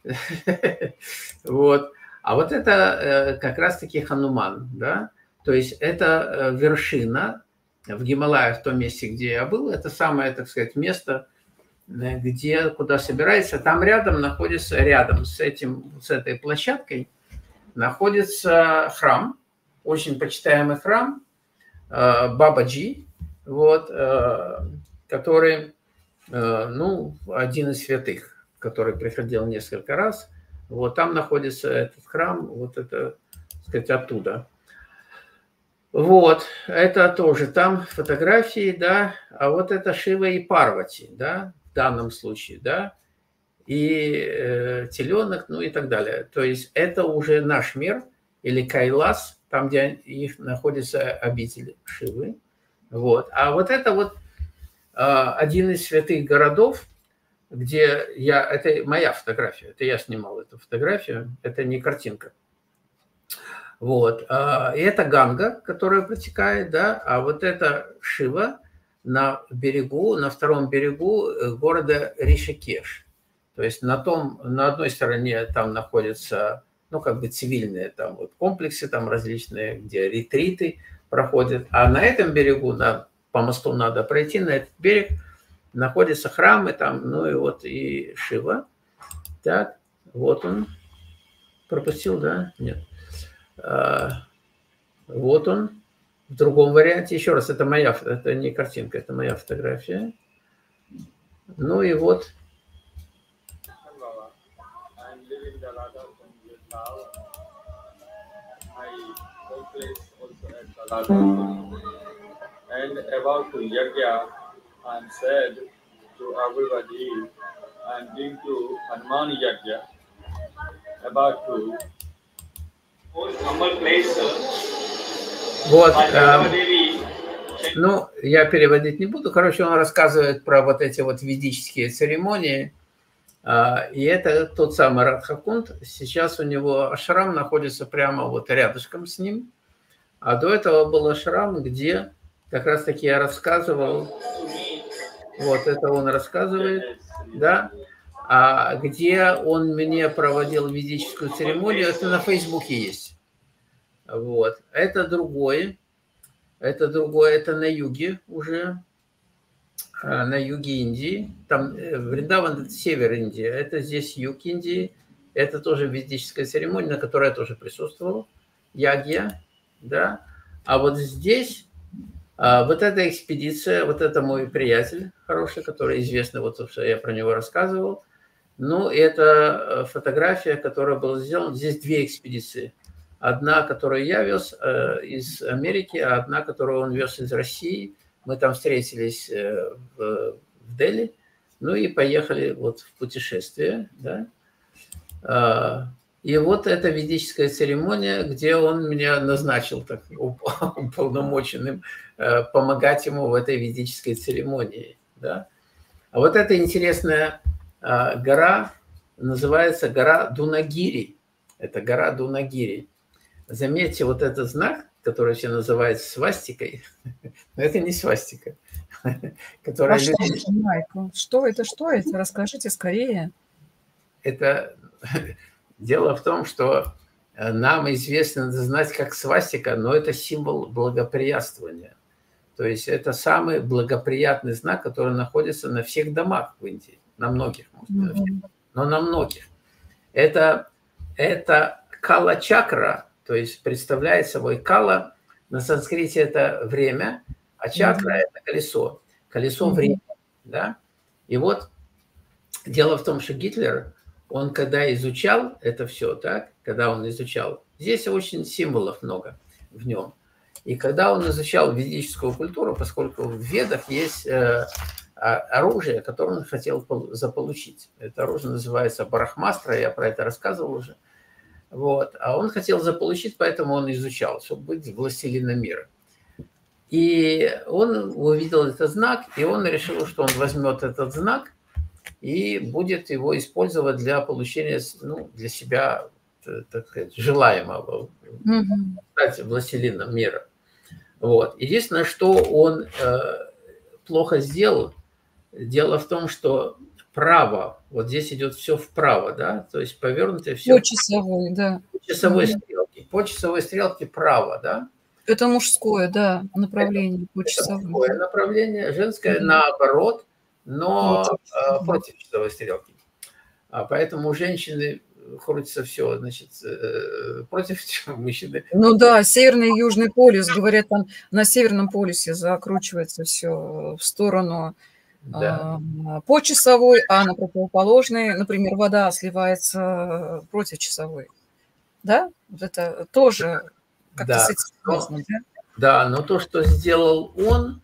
Вот. А вот это как раз-таки Хануман, да. То есть это вершина в Гималаях, в том месте, где я был. Это самое, так сказать, место, куда собирается. Там рядом находится, рядом с этой площадкой, находится храм, очень почитаемый храм Бабаджи, вот, который, ну, один из святых, который приходил несколько раз. Вот там находится этот храм, вот это, так сказать, оттуда. Вот, это тоже там фотографии, да, а вот это Шива и Парвати, да, в данном случае, да, и теленок, ну и так далее. То есть это уже наш мир, или Кайлас, там, где их находятся обители Шивы. Вот. А вот это вот один из святых городов, где я... Это моя фотография, это я снимал эту фотографию, это не картинка. Вот. И это Ганга, которая протекает, да, а вот это Шива на берегу, на втором берегу города Ришикеш. То есть на одной стороне там находятся, ну, как бы цивильные там вот комплексы, там различные, где ретриты проходят. А на этом берегу, по мосту надо пройти, на этот берег находятся храмы там, ну и вот и Шива. Так, вот он. Пропустил, да? Нет. Вот он. В другом варианте. Еще раз, это не картинка, это моя фотография. Ну и вот. And about to Yagya, and said to everybody, I'm going to Hanuman Yagya, about to humble place. Вот, ну, я переводить не буду. Короче, он рассказывает про вот эти вот ведические церемонии. И это тот самый Радхакунд. Сейчас у него ашрам находится прямо вот рядышком с ним. А до этого был ашрам, где как раз-таки я рассказывал. Вот это он рассказывает, да. А где он мне проводил ведическую церемонию, это на Фейсбуке есть. Вот. Это другое, это на юге уже, на юге Индии. Там Вриндаван – это север Индии, это здесь юг Индии. Это тоже ведическая церемония, на которой я тоже присутствовал, ягья, да. А вот здесь, вот эта экспедиция, вот это мой приятель хороший, который известный, вот что я про него рассказывал. Ну, это фотография, которая была сделана. Здесь две экспедиции. Одна, которую я вез из Америки, а одна, которую он вез из России. Мы там встретились в Дели, ну и поехали вот в путешествие, да. И вот эта ведическая церемония, где он меня назначил так уполномоченным помогать ему в этой ведической церемонии. Да? А вот эта интересная гора называется гора Дунагири. Это гора Дунагири. Заметьте вот этот знак, который все называют свастикой, но это не свастика. Что это, Майкл? Что это? Расскажите скорее. Это дело в том, что нам известно, надо знать, как свастика, но это символ благоприятствования. То есть это самый благоприятный знак, который находится на всех домах в Индии. На многих, может, но на многих. Это кала-чакра, то есть представляет собой кала, на санскрите это время, а чакра это колесо времени. Да? И вот дело в том, что Гитлер, он когда изучал это все, так, когда он изучал, здесь очень символов много в нем. И когда он изучал ведическую культуру, поскольку в Ведах есть оружие, которое он хотел заполучить. Это оружие называется Брахмастра, я про это рассказывал уже. Вот. А он хотел заполучить, поэтому он изучал, чтобы быть властелином мира. И он увидел этот знак, и он решил, что он возьмет этот знак и будет его использовать для получения, ну, для себя, так сказать, желаемого, стать властелином мира. Вот. Единственное, что он плохо сделал, дело в том, что право, вот здесь идет все вправо, да, то есть повернутое все по часовой, да. По часовой стрелке право, да. Это мужское, да, направление по часовой. Это мужское направление, женское наоборот, но против часовой стрелки. Поэтому у женщины крутится все, значит, против мужчины. Ну да, северный и южный полюс, говорят, там на северном полюсе закручивается все в сторону по часовой, а на противоположной, например, вода сливается против часовой. Да? Вот это тоже как-то с этим связано, да? Да, но то, что сделал он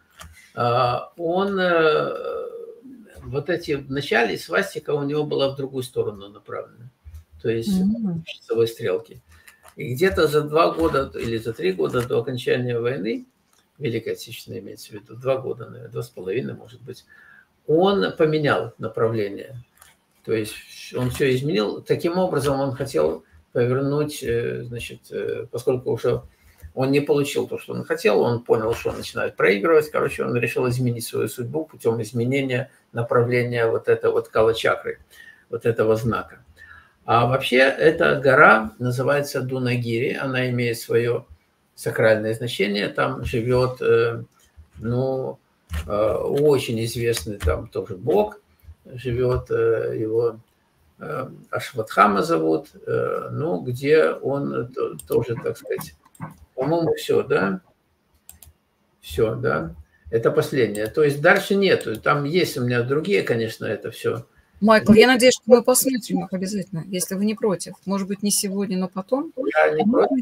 вот эти в начале свастика у него была в другую сторону направлена, то есть часовой стрелки. И где-то за 2 года или за 3 года до окончания войны, Великой Отечественной имеется в виду, 2 года, наверное, 2,5, может быть, он поменял направление. То есть он все изменил. Таким образом он хотел повернуть, значит, поскольку уже он не получил то, что он хотел, он понял, что он начинает проигрывать. Короче, он решил изменить свою судьбу путем изменения направления вот этой вот кала-чакры, вот этого знака. А вообще эта гора называется Дунагири, она имеет свое сакральное значение. Там живет, ну, очень известный там тоже бог, живет, его Ашватхама зовут, ну, где он тоже, так сказать, по-моему, все, да? Все, да? Это последнее. То есть дальше нету. Там есть у меня другие, конечно, это все. Майкл, я надеюсь, что мы посмотрим их обязательно, если вы не против. Может быть, не сегодня, но потом. Я не против.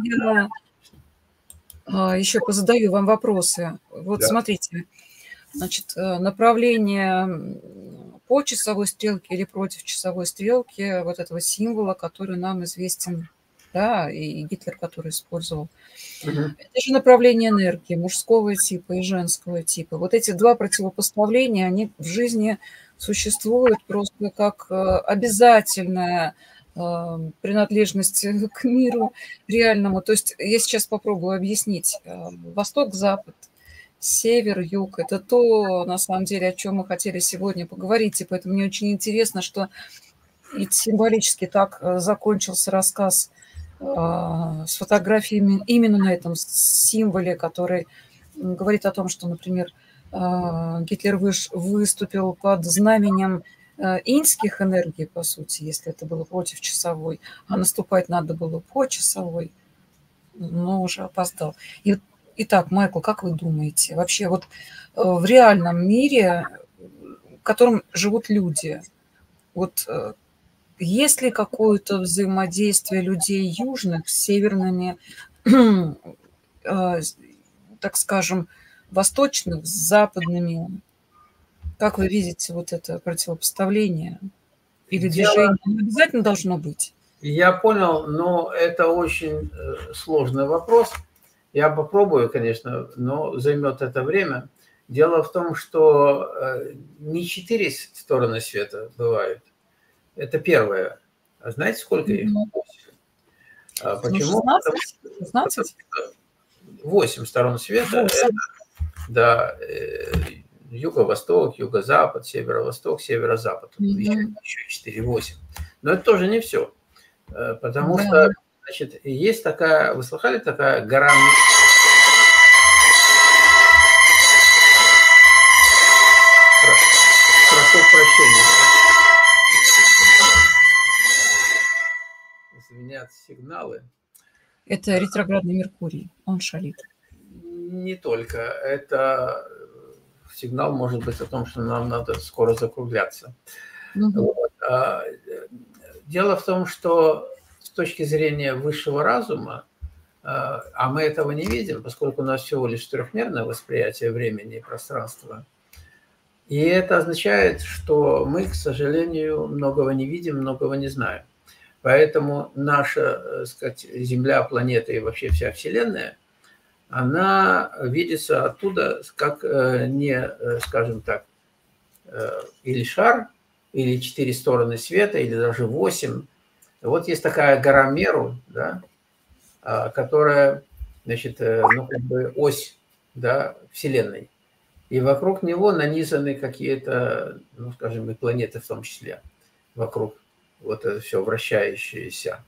Я еще позадаю вам вопросы. Вот да. Смотрите, значит, направление по часовой стрелке или против часовой стрелки вот этого символа, который нам известен, да, и Гитлер, который использовал. Это же направление энергии мужского типа и женского типа. Вот эти два противопоставления, они в жизни существуют просто как обязательная принадлежность к миру реальному. То есть я сейчас попробую объяснить. Восток-запад, север-юг – это то, на самом деле, о чем мы хотели сегодня поговорить. И поэтому мне очень интересно, что и символически так закончился рассказ с фотографиями именно на этом символе, который говорит о том, что, например, Гитлер выступил под знаменем иньских энергий, по сути, если это было против часовой, а наступать надо было по часовой, но уже опоздал. Итак, Майкл, как вы думаете, вообще вот в реальном мире, в котором живут люди, вот есть ли какое-то взаимодействие людей южных с северными, так скажем, восточных с западными? Как вы видите вот это противопоставление или движение? Не обязательно должно быть. Я понял, но это очень сложный вопрос. Я попробую, конечно, но займет это время. Дело в том, что не 4 стороны света бывают. Это первое. А знаете, сколько их? 8. Почему? 16? 8 сторон света. 8. Это, да, юго-восток, юго-запад, северо-восток, северо-запад. Еще 4, 8. Но это тоже не все. Потому что, значит, есть такая, вы слыхали, такая гора... Прошу прощения. Звенят сигналы. Это ретроградный Меркурий, он шалит. Не только. Это сигнал может быть о том, что нам надо скоро закругляться. Вот. Дело в том, что с точки зрения высшего разума, а мы этого не видим, поскольку у нас всего лишь трехмерное восприятие времени и пространства, и это означает, что мы, к сожалению, многого не видим, многого не знаем. Поэтому наша, так сказать, Земля, планета и вообще вся Вселенная, она видится оттуда как не, скажем так, или шар, или 4 стороны света, или даже 8. Вот есть такая гора Меру, да, которая, значит, ну, как бы ось, да, Вселенной. И вокруг него нанизаны какие-то, ну, скажем, и планеты в том числе, вокруг вот это все вращающееся.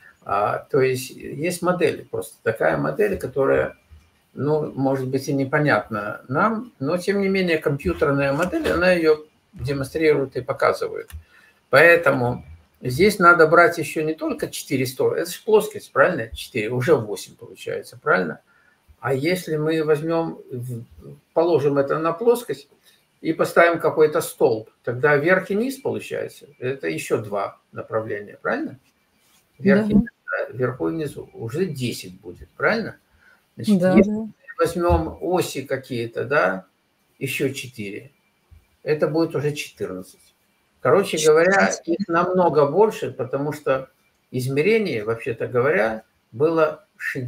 То есть модель, просто такая модель, которая, ну, может быть и непонятна нам, но тем не менее компьютерная модель, она ее демонстрирует и показывает. Поэтому здесь надо брать еще не только 4 стороны, это же плоскость, правильно? 4, уже 8 получается, правильно? А если мы возьмем, положим это на плоскость и поставим какой-то столб, тогда вверх и низ получается. Это еще 2 направления, правильно? Вверх и низ, вверху и внизу. Уже 10 будет, правильно? Значит, да, если мы возьмем оси какие-то, да, еще 4, это будет уже 14. Короче говоря, их намного больше, потому что измерений, вообще-то говоря, было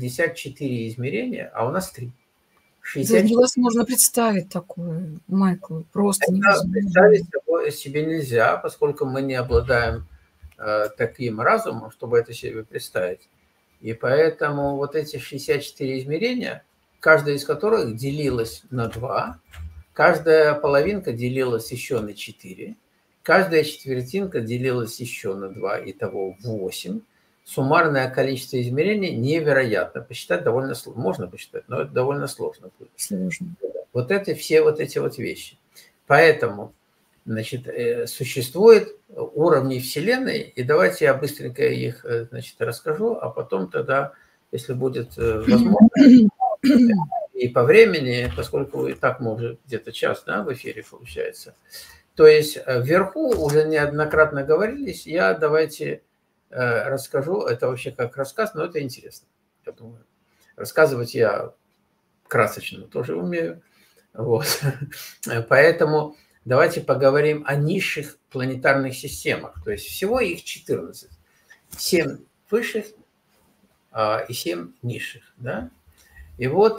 64 измерения, а у нас 3. 64. Невозможно представить такое, Майкл, просто невозможно. Представить себе нельзя, поскольку мы не обладаем таким разумом, чтобы это себе представить. И поэтому вот эти 64 измерения, каждая из которых делилась на 2, каждая половинка делилась еще на 4, каждая четвертинка делилась еще на 2, итого 8. Суммарное количество измерений невероятно. Посчитать довольно сложно. Можно посчитать, но это довольно сложно будет. Сложно. Вот это все вот эти вот вещи. Поэтому, значит, существуют уровни Вселенной, и давайте я быстренько их, значит, расскажу, а потом тогда, если будет возможно, и по времени, поскольку и так мы уже где-то час, да, в эфире получается. То есть вверху уже неоднократно говорились, я давайте расскажу, это вообще как рассказ, но это интересно, я думаю. Рассказывать я красочно тоже умею. Вот. Поэтому давайте поговорим о низших планетарных системах. То есть всего их 14. 7 высших и 7 низших. Да? И вот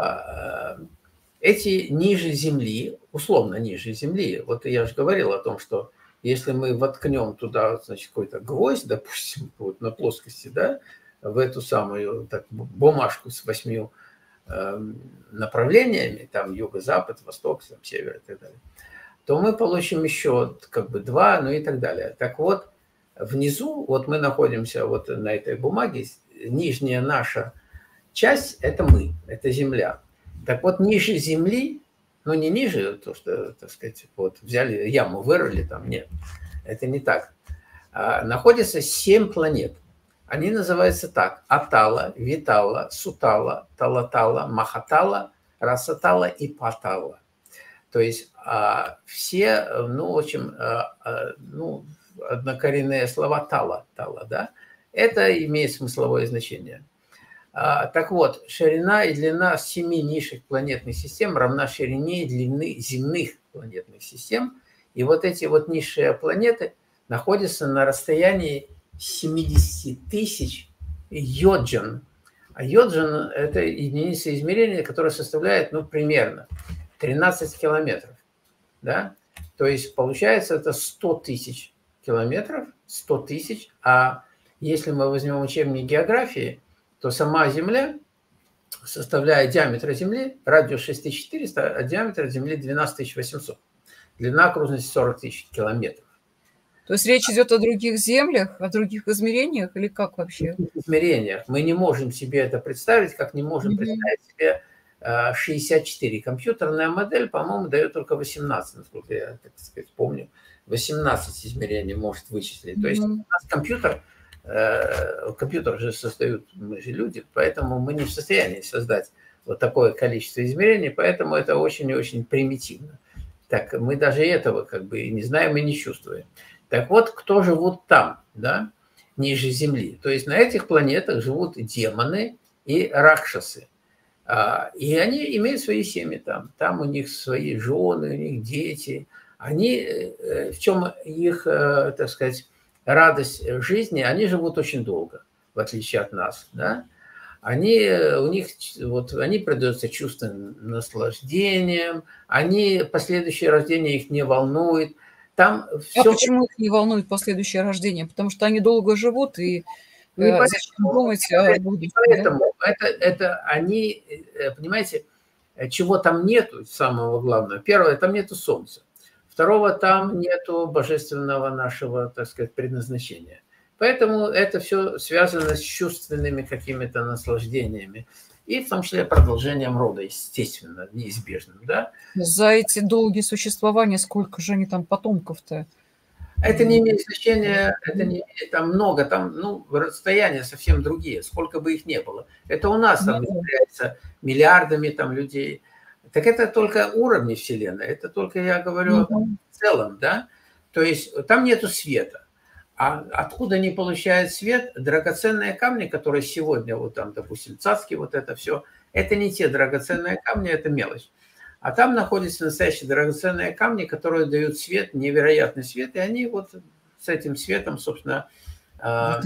эти ниже Земли, условно ниже Земли, вот я же говорил о том, что если мы воткнем туда, значит, какой-то гвоздь, допустим, вот на плоскости, да, в эту самую так, бумажку с 8 направлениями, там юго-запад, восток, там, север и так далее, то мы получим еще как бы 2, ну и так далее. Так вот, внизу, вот мы находимся вот на этой бумаге, нижняя наша часть – это мы, это Земля. Так вот, ниже Земли, ну не ниже, то что, так сказать, вот взяли яму, вырыли там, нет, это не так. Находится 7 планет. Они называются так: Атала, Витала, Сутала, Талатала, Махатала, Расатала и Патала. То есть все, ну, в общем, ну, однокоренные слова Тала, да, это имеет смысловое значение. Так вот, ширина и длина 7 низших планетных систем равна ширине и длины земных планетных систем. И вот эти вот низшие планеты находятся на расстоянии 70 тысяч йоджан. А йоджан – это единица измерения, которая составляет, ну, примерно 13 километров. Да? То есть, получается, это 100 тысяч километров, 100 тысяч. А если мы возьмем учебник географии, то сама Земля составляет диаметр Земли, радиус 6400, а диаметр Земли 12800. Длина окружности 40 тысяч километров. То есть речь идет о других землях, о других измерениях или как вообще? В других измерениях. Мы не можем себе это представить, как не можем представить себе 64. Компьютерная модель, по-моему, дает только 18, насколько я, так сказать, помню. 18 измерений может вычислить. То есть у нас компьютер же создают мы же люди, поэтому мы не в состоянии создать вот такое количество измерений, поэтому это очень и очень примитивно. Так мы даже этого как бы не знаем и не чувствуем. Так вот, кто живут там, да, ниже Земли? То есть на этих планетах живут демоны и ракшасы. И они имеют свои семьи там. Там у них свои жены, у них дети. Они, в чем их, так сказать, радость жизни, они живут очень долго, в отличие от нас, да. Они предаются чувственным наслаждением, последующее рождение их не волнует. Там все... А почему их не волнует последующее рождение? Потому что они долго живут, и зачем думать о будущем? Поэтому это они, понимаете, чего там нету, самого главного. Первое, там нету солнца. Второго, там нету божественного нашего, так сказать, предназначения. Поэтому это все связано с чувственными какими-то наслаждениями. И в том числе продолжением рода, естественно, неизбежным. Да? За эти долгие существования сколько же они там потомков-то? Это не имеет значения, там много, там расстояния совсем другие, сколько бы их ни было. Это у нас там является миллиардами там людей. Так это только уровни Вселенной, это только я говорю в целом, да. То есть там нету света. А откуда они получают свет? Драгоценные камни, которые сегодня, вот там, допустим, цацки, вот это все, это не те драгоценные камни, это мелочь. А там находятся настоящие драгоценные камни, которые дают свет, невероятный свет, и они вот с этим светом, собственно, да,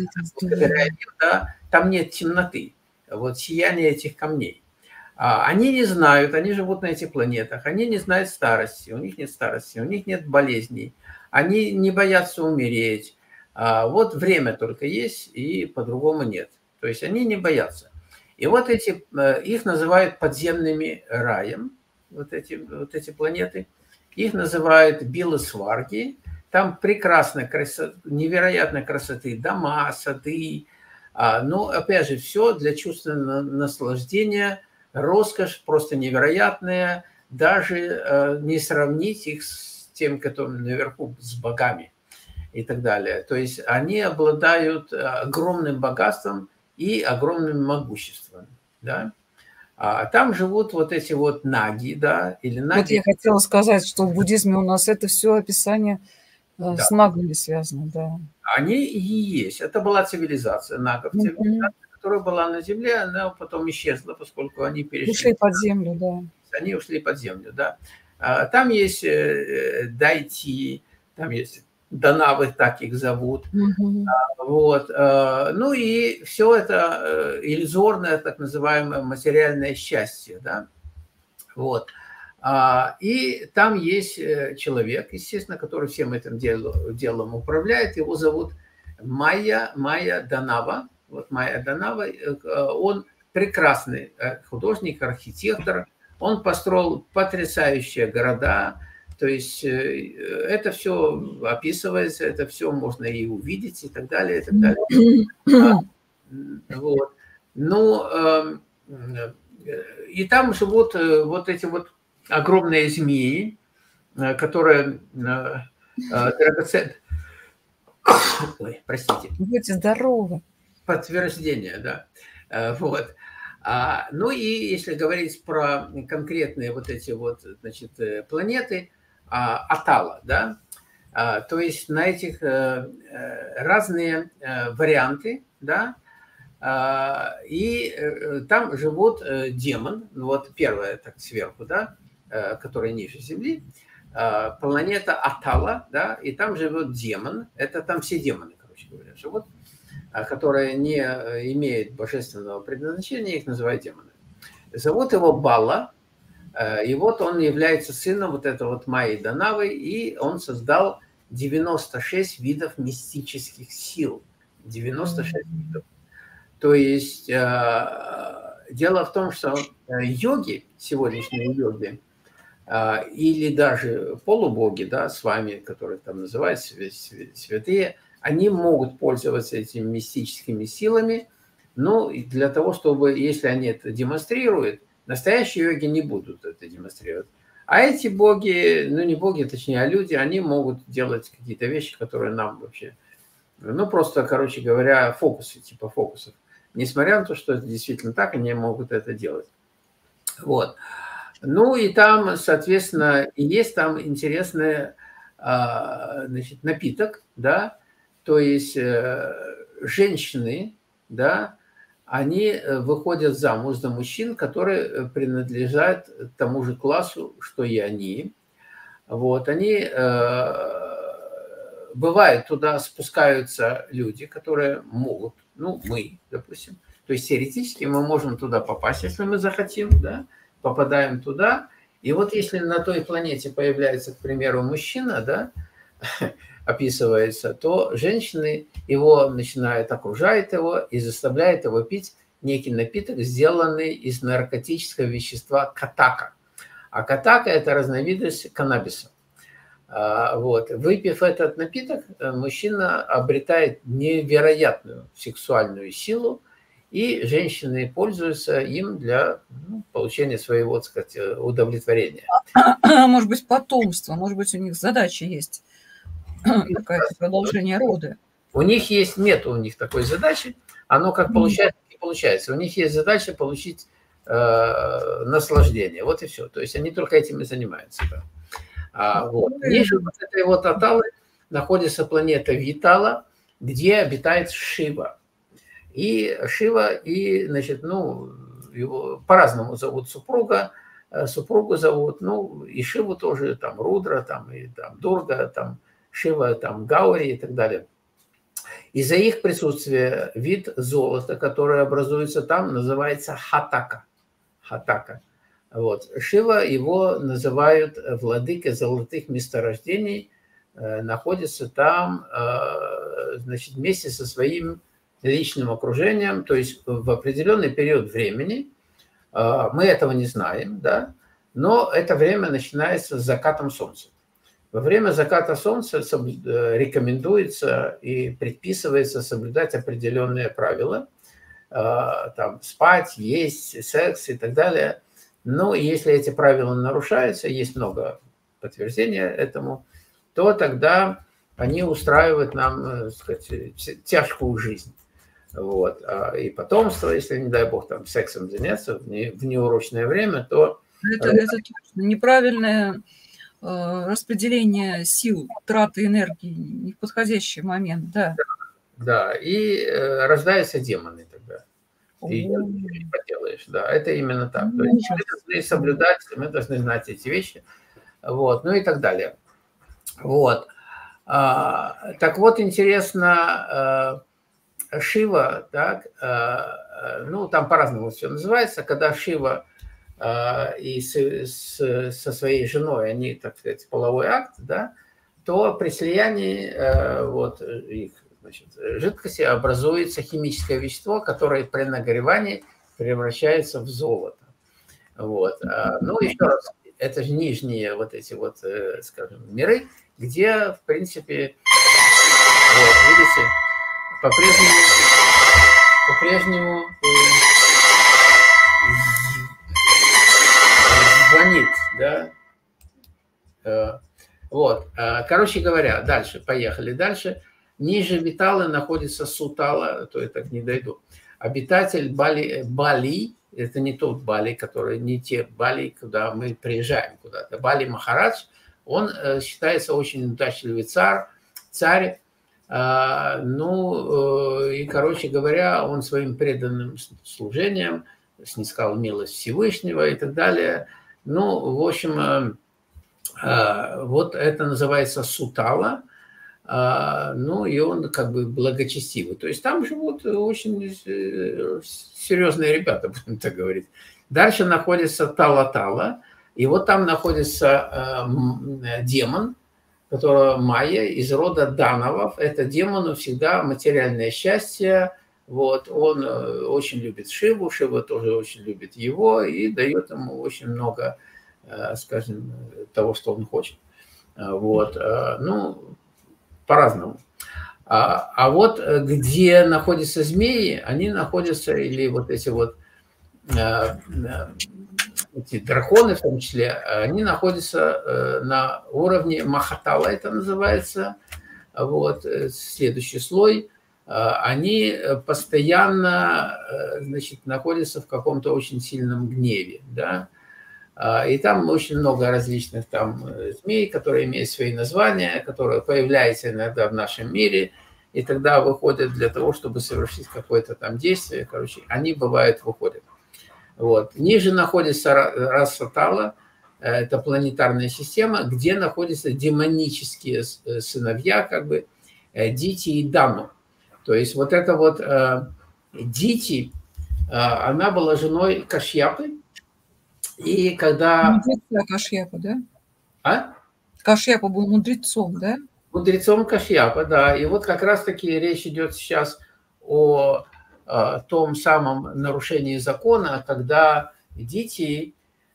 там нет темноты, вот сияние этих камней. Они не знают, они живут на этих планетах, они не знают старости, у них нет старости, у них нет болезней, они не боятся умереть. Вот время только есть, и по-другому нет. То есть они не боятся. И вот их называют подземными раем, вот эти планеты. Их называют Биласварги. Там прекрасная красота, невероятной красоты дома, сады. Но, опять же, все для чувственного наслаждения, роскошь просто невероятная. Даже не сравнить их с тем, который наверху, с богами и так далее. То есть они обладают огромным богатством и огромным могуществом. Да? Там живут вот эти вот наги, да, или наги. Вот я хотела сказать, что в буддизме у нас это все описание с нагами связано, да. Они и есть. Это была цивилизация нагов. Цивилизация, которая была на земле, она потом исчезла, поскольку они перешли. Ушли под землю, да. Они ушли под землю, да. Там есть дайти, там есть данавы, так их зовут. Вот. Ну и все это иллюзорное, так называемое материальное счастье. Да? Вот. И там есть человек, естественно, который всем этим делом управляет. Его зовут Майя Данава. Вот Майя Данава, он прекрасный художник, архитектор. Он построил потрясающие города. То есть это все описывается, это все можно и увидеть, и так далее, и так далее. Вот. Ну, и там живут вот эти вот огромные змеи, которые драгоценные. Ой, простите. Будьте здоровы. Подтверждение, да. Вот. Ну и если говорить про конкретные вот эти вот, значит, планеты, Атала, да, то есть на этих разные варианты, да, и там живут демон, вот первая так сверху, да, которая ниже Земли, планета Атала, да, и там живет демон, это там все демоны, короче говоря, живут, которые не имеют божественного предназначения, их называют демонами. Зовут его Бала, и вот он является сыном вот этого вот Майи Данавы, и он создал 96 видов мистических сил. 96 видов. То есть дело в том, что йоги, сегодняшние йоги, или даже полубоги, да, с вами, которых там называют святые, они могут пользоваться этими мистическими силами, ну, для того, чтобы, если они это демонстрируют, настоящие йоги не будут это демонстрировать. А эти боги, ну не боги, точнее, а люди, они могут делать какие-то вещи, которые нам вообще, ну просто, короче говоря, фокусы, типа фокусов. Несмотря на то, что это действительно так, они могут это делать. Вот. Ну и там, соответственно, есть там интересный, значит, напиток, да, то есть женщины, да, они выходят замуж за мужчин, которые принадлежат тому же классу, что и они. Вот, они, бывает, туда спускаются люди, которые могут, ну, мы, допустим, то есть теоретически мы можем туда попасть, если мы захотим, да, попадаем туда, и вот если на той планете появляется, к примеру, мужчина, да, описывается, то женщины его начинают, окружают его и заставляют его пить некий напиток, сделанный из наркотического вещества катака. А катака – это разновидность каннабиса. Вот. Выпив этот напиток, мужчина обретает невероятную сексуальную силу, и женщины пользуются им для получения своего, так сказать, удовлетворения. Может быть, потомство, может быть, у них задача есть. Какое-то продолжение рода. У них есть, нет у них такой задачи, оно как получается, и получается. У них есть задача получить наслаждение, вот и все. То есть они только этим и занимаются. Да. Вот. Ниже вот этой вот Аталы находится планета Витала, где обитает Шива. И Шива, и, значит, ну, его по-разному зовут супруга, супругу зовут, ну, и Шиву тоже, там, Рудра, там, и там, Дурга, там, Шива, там, Гаури и так далее. Из-за их присутствия вид золота, который образуется там, называется хатака. Хатака. Вот. Шива, его называют владыкой золотых месторождений, находится там, значит, вместе со своим личным окружением, то есть в определенный период времени, мы этого не знаем, да, но это время начинается с закатом солнца. Во время заката солнца рекомендуется и предписывается соблюдать определенные правила, там, спать, есть, секс и так далее. Но если эти правила нарушаются, есть много подтверждений этому, то тогда они устраивают нам, так сказать, тяжкую жизнь. Вот. И потомство, если, не дай бог, там, сексом заняться в неурочное время, то... Это точно. Неправильное распределение сил, траты энергии, не в подходящий момент, да. Да, и рождаются демоны тогда. И не поделаешь, да, это именно так. То есть мы должны соблюдать, мы должны знать эти вещи, вот, ну и так далее. Вот. Так вот, интересно, Шива, так, ну, там по-разному все называется, когда Шива и со своей женой, они, так сказать, половой акт, да, то при слиянии вот их, значит, жидкости образуется химическое вещество, которое при нагревании превращается в золото. Вот. Ну, еще раз, это же нижние вот эти вот, скажем, миры, где, в принципе, вот, видите, по-прежнему звонит, да. Вот, короче говоря, дальше, поехали дальше. Ниже Виталы находится Сутала, то я так не дойду. Обитатель Бали, это не тот Бали, который, не те Бали, куда мы приезжаем куда-то. Бали Махарадж, он считается очень удачливый царь. Ну, и, короче говоря, он своим преданным служением снискал милость Всевышнего и так далее. Ну, в общем, вот это называется Сутала. ну, и он как бы благочестивый. То есть там живут очень серьезные ребята, будем так говорить. Дальше находится Тала-Тала, и вот там находится демон, которого майя из рода Дановов. Это демону всегда материальное счастье. Вот, он очень любит Шиву, Шива тоже очень любит его и дает ему очень много, скажем, того, что он хочет. Вот, ну, по-разному. А вот где находятся змеи, они находятся, или вот эти вот эти драконы в том числе, они находятся на уровне Махатала, это называется. Вот, следующий слой. Они постоянно, значит, находятся в каком-то очень сильном гневе, да. И там очень много различных там змей, которые имеют свои названия, которые появляются иногда в нашем мире, и тогда выходят для того, чтобы совершить какое-то там действие. Короче, они бывают выходят. Вот. Ниже находится Расатала, это планетарная система, где находятся демонические сыновья, как бы Дити и Дану. То есть вот эта вот Дити, она была женой Кашьяпы. И когда... Мудреца Кашьяпа, да? А? Кашьяпа был мудрецом, да? Мудрецом Кашьяпа, да. И вот как раз-таки речь идет сейчас о том самом нарушении закона, когда Дити,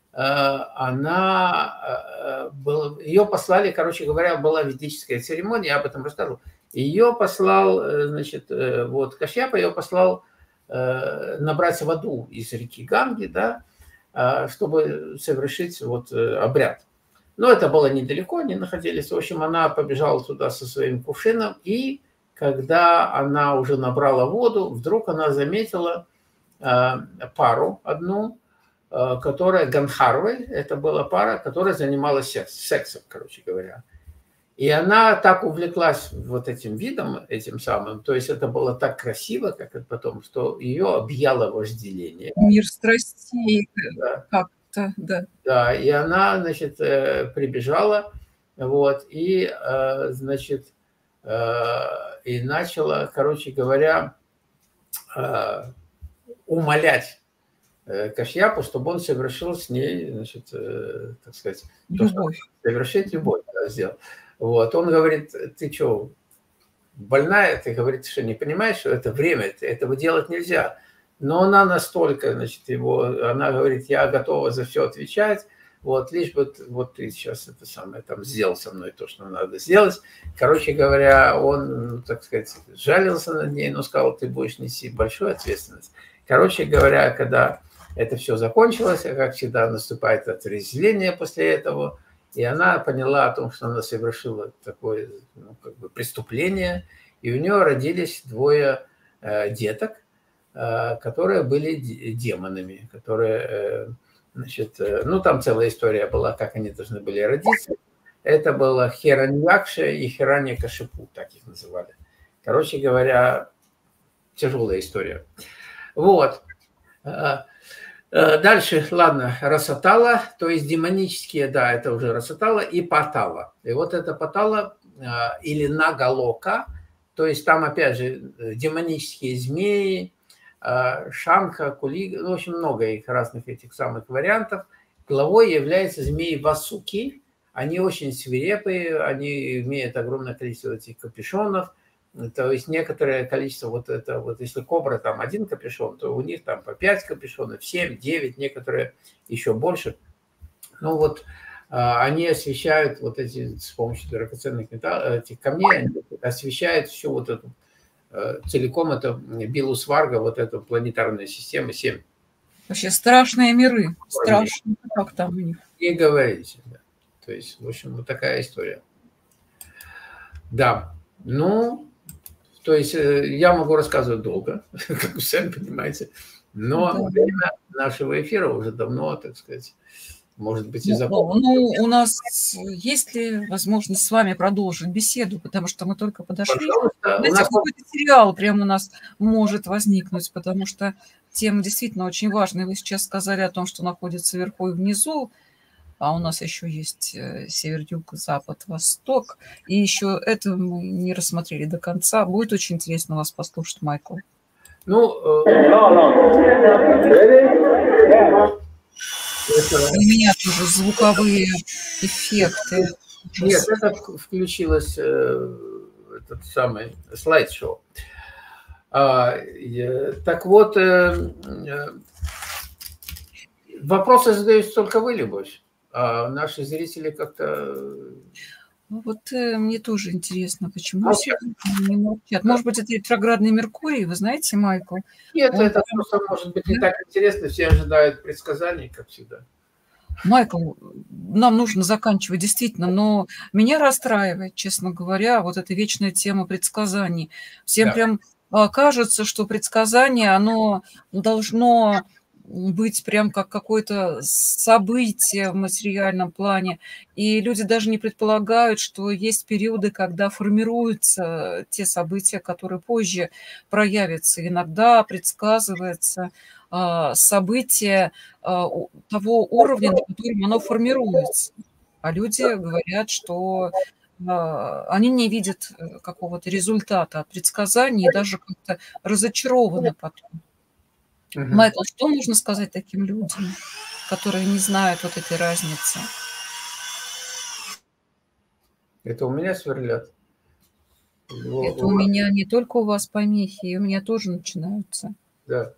она... Ее послали, короче говоря, была ведическая церемония, я об этом рассказывал. Ее послал, значит, вот Кашьяпа ее послал набрать воду из реки Ганги, да, чтобы совершить вот обряд. Но это было недалеко, они находились. В общем, она побежала туда со своим кувшином, и когда она уже набрала воду, вдруг она заметила пару одну, которая Ганхарвы, это была пара, которая занималась сексом, короче говоря. И она так увлеклась вот этим видом, этим самым, то есть это было так красиво, как это потом, что ее объяло вожделение. Мир страстей, да. Как-то, да. Да, и она, значит, прибежала, вот, и, значит, и начала, короче говоря, умолять Кашьяпу, чтобы он совершил с ней, значит, так сказать, любовь. Совершить любовь, да, сделал. Вот, он говорит, ты что, больная? Ты, говорит, что не понимаешь, что это время, этого делать нельзя. Но она настолько, значит, она говорит, я готова за все отвечать, вот, лишь бы вот ты сейчас это самое там сделал со мной то, что надо сделать. Короче говоря, он, так сказать, жалился над ней, но сказал, ты будешь нести большую ответственность. Короче говоря, когда это все закончилось, как всегда, наступает отрезвление после этого, и она поняла о том, что она совершила такое, ну, как бы преступление, и у нее родились двое деток, которые были демонами, которые, значит, ну, там целая история была, как они должны были родиться. Это было Хираньякша и Хираньякашипу, так их называли. Короче говоря, тяжелая история. Вот. Дальше, ладно, Расатала, то есть демонические, да, это уже Расатала, и Патала. И вот это Патала или Нагалока, то есть там, опять же, демонические змеи, Шамха, Кули, в общем, много их разных этих самых вариантов. Главой является змеи Васуки. Они очень свирепые, они имеют огромное количество этих капюшонов. То есть некоторое количество, вот это, вот если кобра там 1 капюшон, то у них там по 5 капюшонов, 7, 9, некоторые еще больше. Ну вот они освещают вот эти, с помощью драгоценных металлов, этих камней, они освещают всю вот эту, целиком это Билус Варга, вот эту планетарную систему 7. Вообще страшные миры, страшно, как там у них. И говорите, да. То есть, в общем, вот такая история. Да, ну... То есть я могу рассказывать долго, как вы сами понимаете, но время нашего эфира уже давно, так сказать, может быть, из-за... Ну, у нас есть ли возможность с вами продолжить беседу, потому что мы только подошли. Знаете, какой-то сериал прямо у нас может возникнуть, потому что тема действительно очень важная. Вы сейчас сказали о том, что находится вверху и внизу. а у нас еще есть север, юг, запад, восток. И еще это мы не рассмотрели до конца. Будет очень интересно вас послушать, Майкл. Ну, У меня тоже звуковые эффекты. Нет, это включилось этот самый слайд-шоу. Так вот, вопросы задаете только вы, Любовь, а наши зрители как-то... Ну вот мне тоже интересно, почему сегодня не молчат. Может быть, это ретроградный Меркурий, вы знаете, Майкл? Нет, это просто может быть не так интересно, все ожидают предсказаний, как всегда. Майкл, нам нужно заканчивать, действительно, но меня расстраивает, честно говоря, вот эта вечная тема предсказаний. Всем прям кажется, что предсказание, оно должно быть прям как какое-то событие в материальном плане. И люди даже не предполагают, что есть периоды, когда формируются те события, которые позже проявятся. Иногда предсказывается событие того уровня, на котором оно формируется. А люди говорят, что они не видят какого-то результата от предсказаний и даже как-то разочарованы потом. Майкл, что можно сказать таким людям, которые не знают вот этой разницы? Это у меня сверлят? Это у меня не только у вас помехи, и у меня тоже начинаются. Да.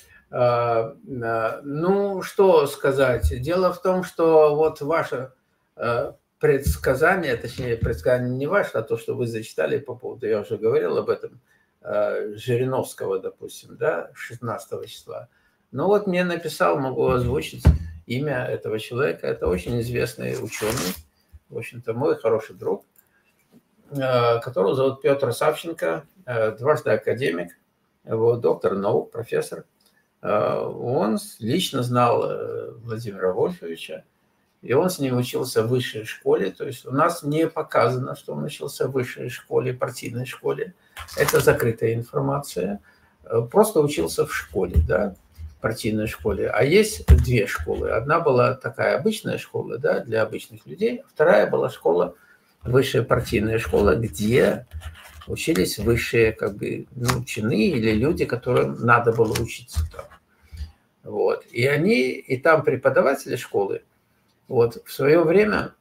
Ну, что сказать? Дело в том, что вот ваше предсказание, точнее, предсказание не ваше, а то, что вы зачитали по поводу, я уже говорил об этом, Жириновского, допустим, да, 16 числа. Ну вот мне написал, могу озвучить имя этого человека. Это очень известный ученый, в общем-то, мой хороший друг, которого зовут Петр Савченко, дважды академик, вот, доктор наук, профессор. Он лично знал Владимира Вольфовича, и он с ним учился в высшей школе. То есть у нас не показано, что он учился в высшей школе, партийной школе. Это закрытая информация. Просто учился в школе, да, партийной школе. А есть две школы. Одна была такая обычная школа, да, для обычных людей. Вторая была школа, высшая партийная школа, где учились высшие, как бы, ну, чины или люди, которым надо было учиться там. Вот. И там преподаватели школы, вот, в свое время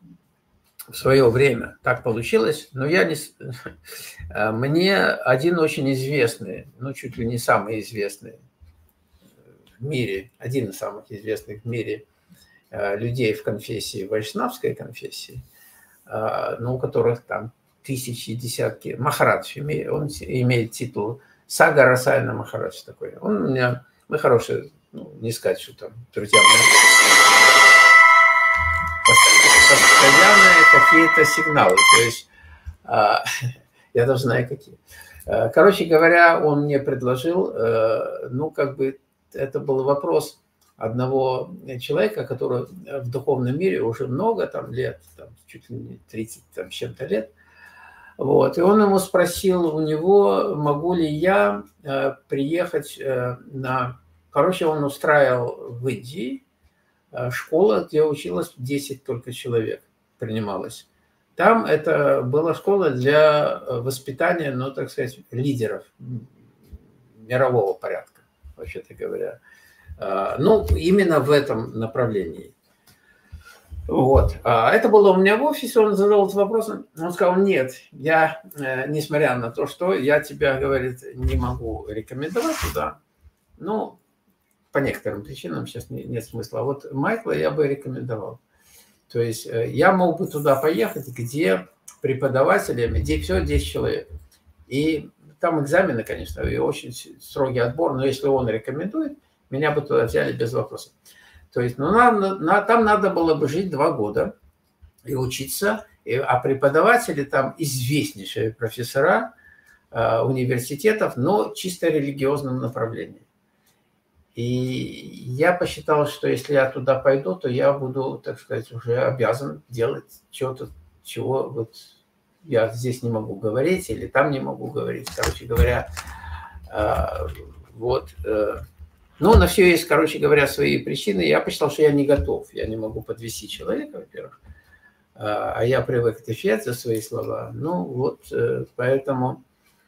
так получилось, но мне один очень известный, ну, чуть ли не самый известный в мире, один из самых известных в мире людей в конфессии, вайшнавской конфессии, ну, у которых там тысячи, десятки, Махарадж, он имеет титул Сага Расайна Махарадж такой. Он у меня, мы хорошие, ну, не сказать, что там, друзья мои, постоянные какие-то сигналы, то есть я даже знаю какие. Короче говоря, он мне предложил, ну, как бы, это был вопрос одного человека, который в духовном мире уже много там лет, там, чуть ли не 30 там, чем-то лет. Вот. И он ему спросил у него, могу ли я приехать на... Короче, он устраивал в Индии школу, где училось 10 только человек, принималось. Там это была школа для воспитания, ну, так сказать, лидеров мирового порядка, вообще-то говоря. Ну, именно в этом направлении. Вот. Это было у меня в офисе, он задал этот вопрос, он сказал, нет, я, несмотря на то, что я тебя, говорит, не могу рекомендовать туда, ну, по некоторым причинам сейчас нет смысла. А вот Майкла я бы рекомендовал. То есть я мог бы туда поехать, где преподавателями, где всего 10 человек. И там экзамены, конечно, и очень строгий отбор, но если он рекомендует, меня бы туда взяли без вопросов. То есть, ну, там надо было бы жить 2 года и учиться, а преподаватели там известнейшие профессора университетов, но чисто религиозном направлении. И я посчитал, что если я туда пойду, то я буду, так сказать, уже обязан делать что-то, чего вот я здесь не могу говорить или там не могу говорить. Короче говоря, вот Но на все есть, короче говоря, свои причины. Я посчитал, что я не готов. Я не могу подвести человека, во-первых. А я привык отвечать за свои слова. Ну вот, поэтому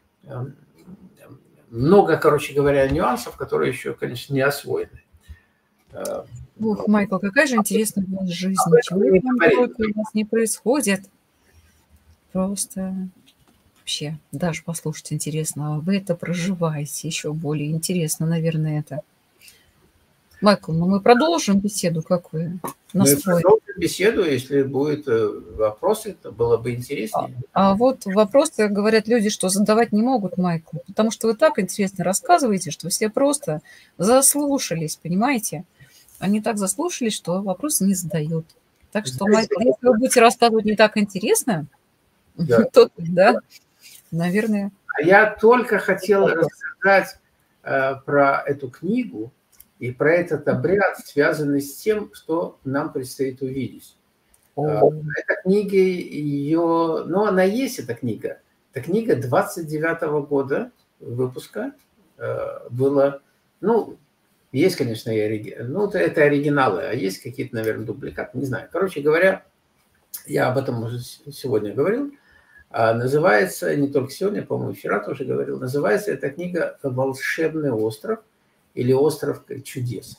много, короче говоря, нюансов, которые еще, конечно, не освоены. Ух, Майкл, какая же интересная у вас жизнь. Чего там только у вас не происходит. Просто вообще, даже послушать интересно. А вы это проживаете еще более интересно, наверное, это. Майкл, ну мы продолжим беседу, как вы настроены? Мы продолжим беседу, если будут вопросы, то было бы интереснее. А вот вопросы, говорят люди, что задавать не могут, Майкл, потому что вы так интересно рассказываете, что все просто заслушались, понимаете? Они так заслушались, что вопросы не задают. Так что, Майкл, если вы будете рассказывать не так интересно, Да. то да, наверное. Я только хотел рассказать про эту книгу и про этот обряд, связанный с тем, что нам предстоит увидеть. Эта книга, ее, ну, она есть, эта книга. Эта книга 29-го года выпуска была, ну, есть, конечно, и ну, это оригиналы, а есть какие-то, наверное, дубликаты, не знаю. Короче говоря, я об этом уже сегодня говорил. Называется, не только сегодня, по-моему, вчера тоже говорил, называется эта книга «Волшебный остров» или «Остров чудес».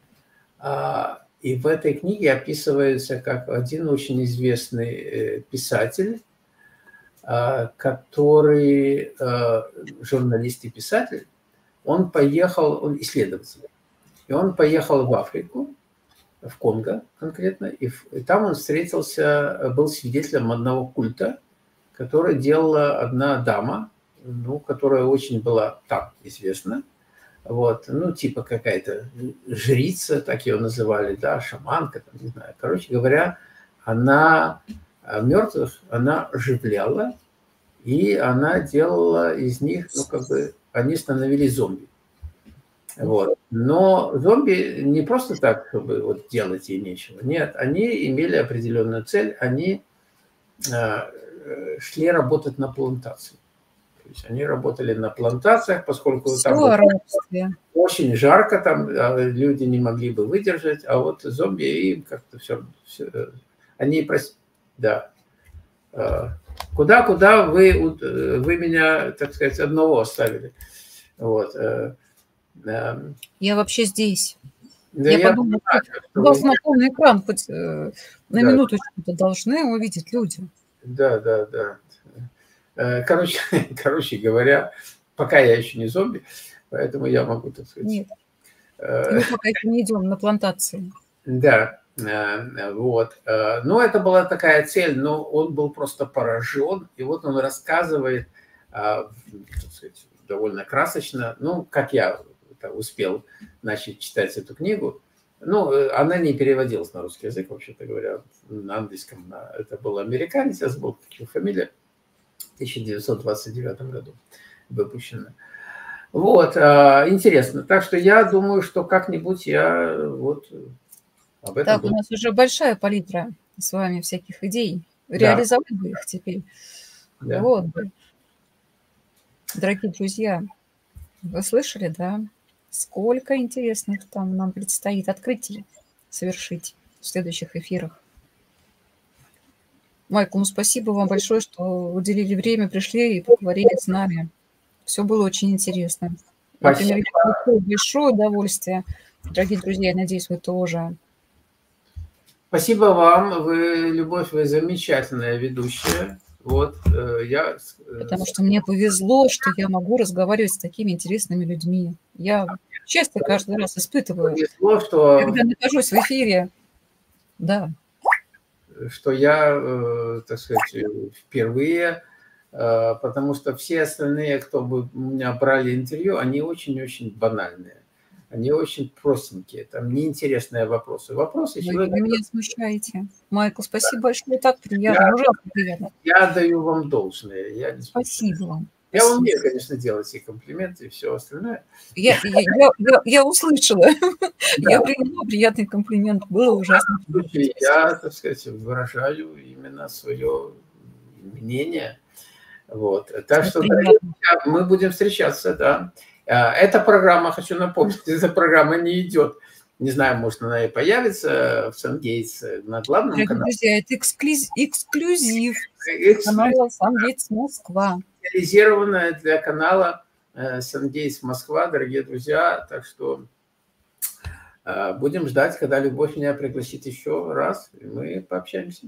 И в этой книге описывается как один очень известный писатель, который журналист и писатель, он поехал, он исследователь, и он поехал в Африку, в Конго конкретно, и там он встретился, был свидетелем одного культа, который делала одна дама, ну, которая очень была там известна, вот, ну, типа какая-то жрица, так ее называли, да, шаманка, там, не знаю. Короче говоря, она мертвых, она оживляла, и она делала из них, ну, как бы, они становились зомби. Вот. Но зомби не просто так, чтобы вот делать ей нечего. Нет, они имели определенную цель, они шли работать на плантации. То есть они работали на плантациях, поскольку там очень жарко, там люди не могли бы выдержать, а вот зомби им как-то все они да. Куда вы меня, так сказать, одного оставили? Вот. Я вообще здесь. Да, я подумала, у вас на полный экран, хоть на минуточку-то должны увидеть люди. Да. Короче говоря, пока я еще не зомби, поэтому я могу, так сказать... Нет, мы пока еще не идем на плантации. Да, вот. Но это была такая цель, но он был просто поражен, и вот он рассказывает, так сказать, довольно красочно, ну, как я успел начать читать эту книгу. Ну, она не переводилась на русский язык, вообще-то говоря, на английском. Это был американец, я забыл, как его фамилия, в 1929 году выпущена. Вот, интересно. Так что я думаю, что как-нибудь я вот об этом... Так, у нас уже большая палитра с вами всяких идей. Реализовать бы их теперь. Да. Вот. Дорогие друзья, вы слышали, да? Сколько интересных там нам предстоит открытий совершить в следующих эфирах. Майкл, ну спасибо вам большое, что уделили время, пришли и поговорили с нами. Все было очень интересно. Например, я получила большое удовольствие. Дорогие друзья, я надеюсь, вы тоже. Спасибо вам. Любовь, вы замечательная ведущая. Вот, Потому что мне повезло, что я могу разговаривать с такими интересными людьми. Я счастье каждый раз испытываю, когда нахожусь в эфире. Да. Что я, так сказать, впервые, потому что все остальные, кто бы у меня брали интервью, они очень-очень банальные. Они очень простенькие, там неинтересные вопросы. Вопросы человека... Вы меня смущаете. Майкл, спасибо большое, так приятно, ужасно приятно. Я даю вам должное. Спасибо вам. Я умею, конечно, делать и комплименты, и все остальное. Я услышала. Я приняла приятный комплимент. Было ужасно. Я, так сказать, выражаю именно свое мнение. Вот. Так что мы будем встречаться, да. Эта программа, хочу напомнить, эта программа не идет. Не знаю, может, она и появится в Сан-Гейтс на главном Дорогие канале. друзья, это эксклюзив канала Сан-Гейтс Москва. Специализированная для канала Сан-Гейтс Москва, дорогие друзья. Так что будем ждать, когда Любовь меня пригласит еще раз, и мы пообщаемся.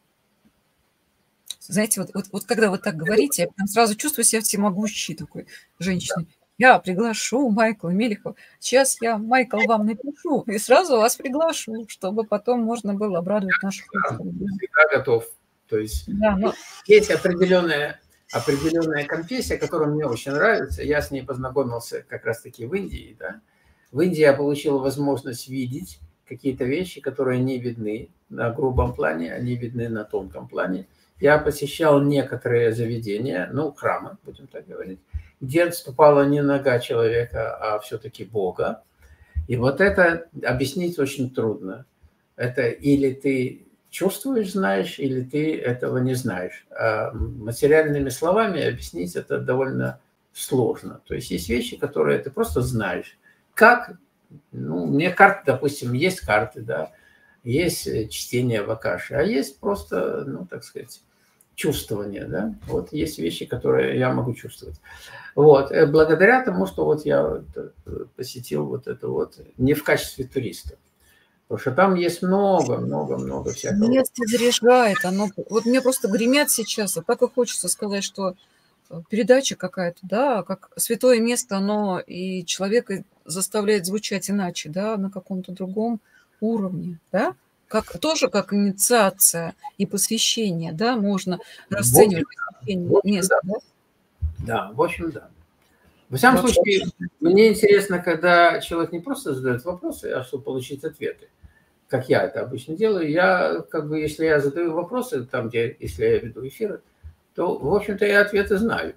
Знаете, вот когда вы так говорите, я прям сразу чувствую себя всемогущей такой женщиной. Я приглашу Майкла Мелехова. Сейчас я, Майкл, вам напишу и сразу вас приглашу, чтобы потом можно было обрадовать наших слушателей. Всегда готов. То есть есть определенная конфессия, которая мне очень нравится. Я с ней познакомился как раз-таки в Индии. Да? В Индии я получил возможность видеть какие-то вещи, которые не видны на грубом плане, они видны на тонком плане. Я посещал некоторые заведения, храмы, будем так говорить, где ступала не нога человека, а все-таки Бога. И вот это объяснить очень трудно. Это или ты чувствуешь, знаешь, или ты этого не знаешь. А материальными словами объяснить это довольно сложно. То есть есть вещи, которые ты просто знаешь. Как? Мне карты, допустим, есть карты, да, есть чтение в Акаше, а есть просто, так сказать, чувствование, да. Вот есть вещи, которые я могу чувствовать. Вот. Благодаря тому, что вот я посетил вот это вот не в качестве туриста. Потому что там есть много всякого. Место заряжает. Вот мне просто гремят сейчас, а так и хочется сказать, что передача какая-то, да, как святое место, оно и человека заставляет звучать иначе, да, на каком-то другом уровне, да. Тоже как инициация и посвящение, да, можно расценивать посвящение места, да? Да, в общем, да. Во всяком случае, мне интересно, когда человек не просто задает вопросы, а чтобы получить ответы, как я это обычно делаю. Я, если я задаю вопросы, там, если я веду эфиры, то, в общем-то, я ответы знаю.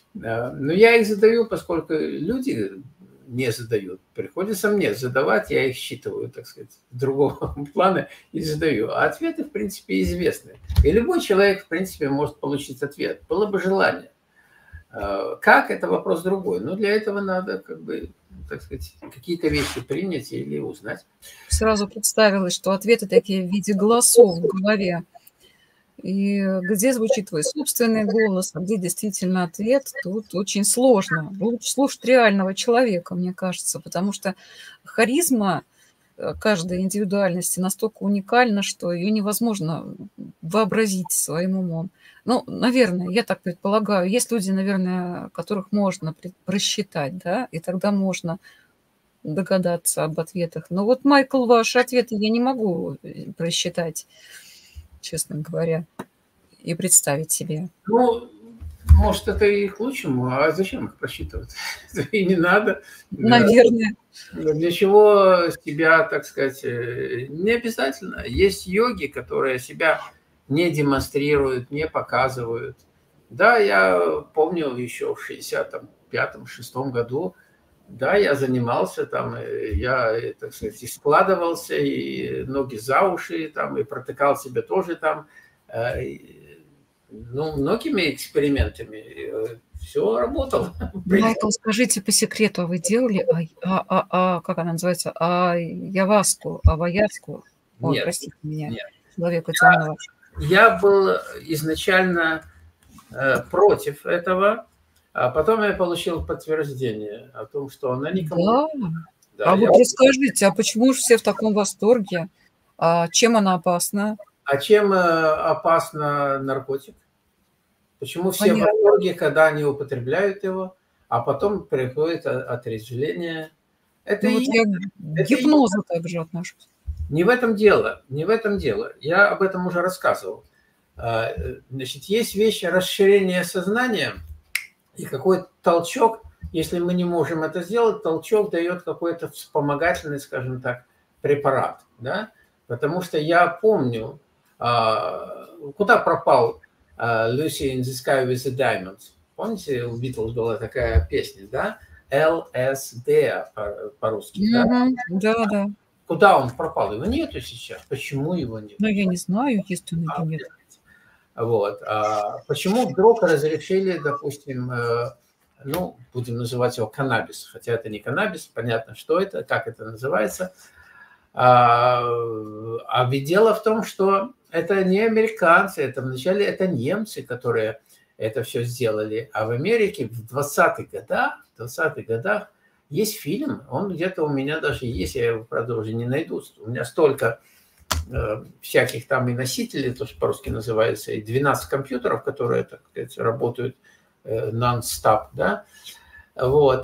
Но я их задаю, поскольку люди не задают. Приходится мне задавать, я их считываю, так сказать, с другого плана и задаю. А ответы, в принципе, известны. И любой человек, в принципе, может получить ответ. Было бы желание. Как, это вопрос другой. Но для этого надо, так сказать, какие-то вещи принять или узнать. Сразу представилось, что ответы такие в виде голосов в голове. И где звучит твой собственный голос, а где действительно ответ, тут очень сложно. Лучше слушать реального человека, мне кажется, потому что харизма каждой индивидуальности настолько уникальна, что ее невозможно вообразить своим умом. Наверное, я так предполагаю, есть люди, наверное, которых можно просчитать, да, и тогда можно догадаться об ответах. Но вот, Майкл, ваши ответы я не могу просчитать, честно говоря, и представить себе. Может, это и к лучшему, а зачем их просчитывать? И не надо. Наверное. Для чего себя, так сказать, не обязательно. Есть йоги, которые себя не демонстрируют, не показывают. Да, я помню еще в 65-66 году, да, я занимался там, я, так сказать, и складывался, и ноги за уши, там, и протыкал себе тоже там, многими экспериментами. Все работало. Майкл, скажите по секрету, а вы делали, как она называется, аваяску? Ой, Нет, простите меня, нет. Человека темного. Я был изначально против этого, а потом я получил подтверждение о том, что она никому... Да, вы расскажите, а почему же все в таком восторге? Чем она опасна? А чем опасна наркотик? Почему все в восторге, когда они употребляют его, а потом приходит отрезвление? Это я к гипнозу также отношусь. Не в этом дело, не в этом дело. Я об этом уже рассказывал. Значит, есть вещи расширения сознания и какой-то толчок. Если мы не можем это сделать, толчок дает какой-то вспомогательный, скажем так, препарат. Да? Потому что я помню, куда пропал Lucy in the Sky with the Diamonds. Помните, у Битлз была такая песня, да? LSD по-русски. Да. Куда он пропал? Его нету сейчас. Почему его нет? Я не знаю, есть он или нет. Вот. Почему вдруг разрешили, допустим, ну, будем называть его каннабис, хотя это не каннабис, понятно, что это, как это называется. А ведь дело в том, что это не американцы, это вначале это немцы, которые это все сделали. А в Америке в 20-х годах есть фильм, он где-то у меня даже есть, я его, правда, уже не найду. У меня столько всяких там и носителей, то, что по-русски называется, и 12 компьютеров, которые, так сказать, работают нон-стоп, да. Вот.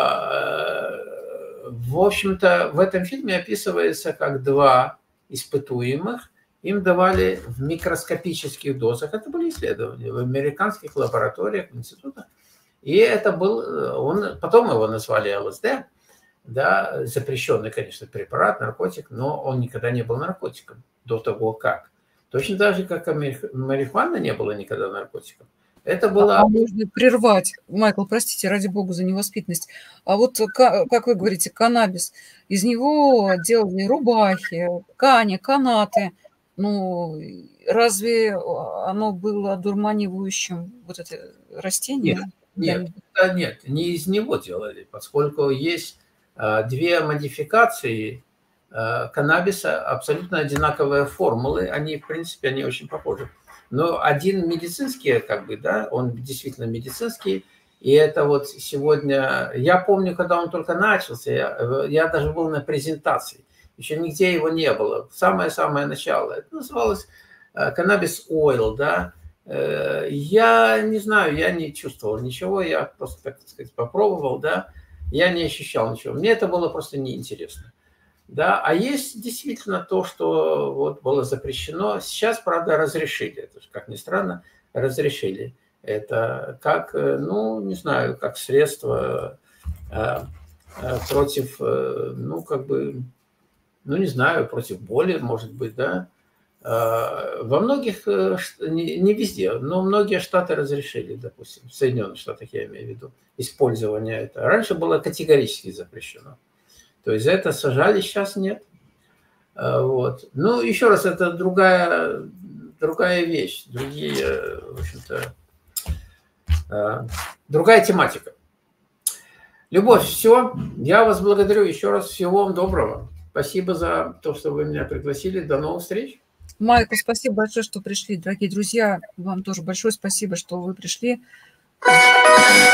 В общем-то, в этом фильме описывается, как два испытуемых, им давали в микроскопических дозах, это были исследования в американских лабораториях, в институтах, и это был, потом его назвали ЛСД, да, запрещенный, конечно, препарат, наркотик, но он никогда не был наркотиком до того как. Точно так же, как марихуана не было никогда наркотиком. Это было... Можно прервать, Майкл, простите, ради бога за невоспитанность. А вот, как вы говорите, каннабис, из него делали рубахи, ткани, канаты. Ну, разве оно было одурманивающим, вот это растение? Нет, не из него делали, поскольку есть две модификации каннабиса, абсолютно одинаковые формулы, они, в принципе, они очень похожи. Но один медицинский, как бы, да, он действительно медицинский, и это вот сегодня, я помню, когда он только начался, я даже был на презентации, еще нигде его не было, самое-самое начало, это называлось каннабис ойл, да, я не знаю, я не чувствовал ничего, я просто, так сказать, попробовал, да, я не ощущал ничего, мне это было просто неинтересно. Да, а есть действительно то, что вот было запрещено. Сейчас, правда, разрешили. Это, как ни странно, разрешили. Это как, ну, не знаю, как средство против, ну, как бы, ну, не знаю, против боли, может быть, да. Во многих, не везде, но многие штаты разрешили, допустим, в Соединенных Штатах, я имею в виду, использование этого. Раньше было категорически запрещено. То есть за это сажали, сейчас нет. Вот. Ну, еще раз, это другая вещь, другие, в общем-то, другая тематика. Любовь, все. Я вас благодарю еще раз. Всего вам доброго. Спасибо за то, что вы меня пригласили. До новых встреч. Майкл, спасибо большое, что пришли. Дорогие друзья, вам тоже большое спасибо, что вы пришли.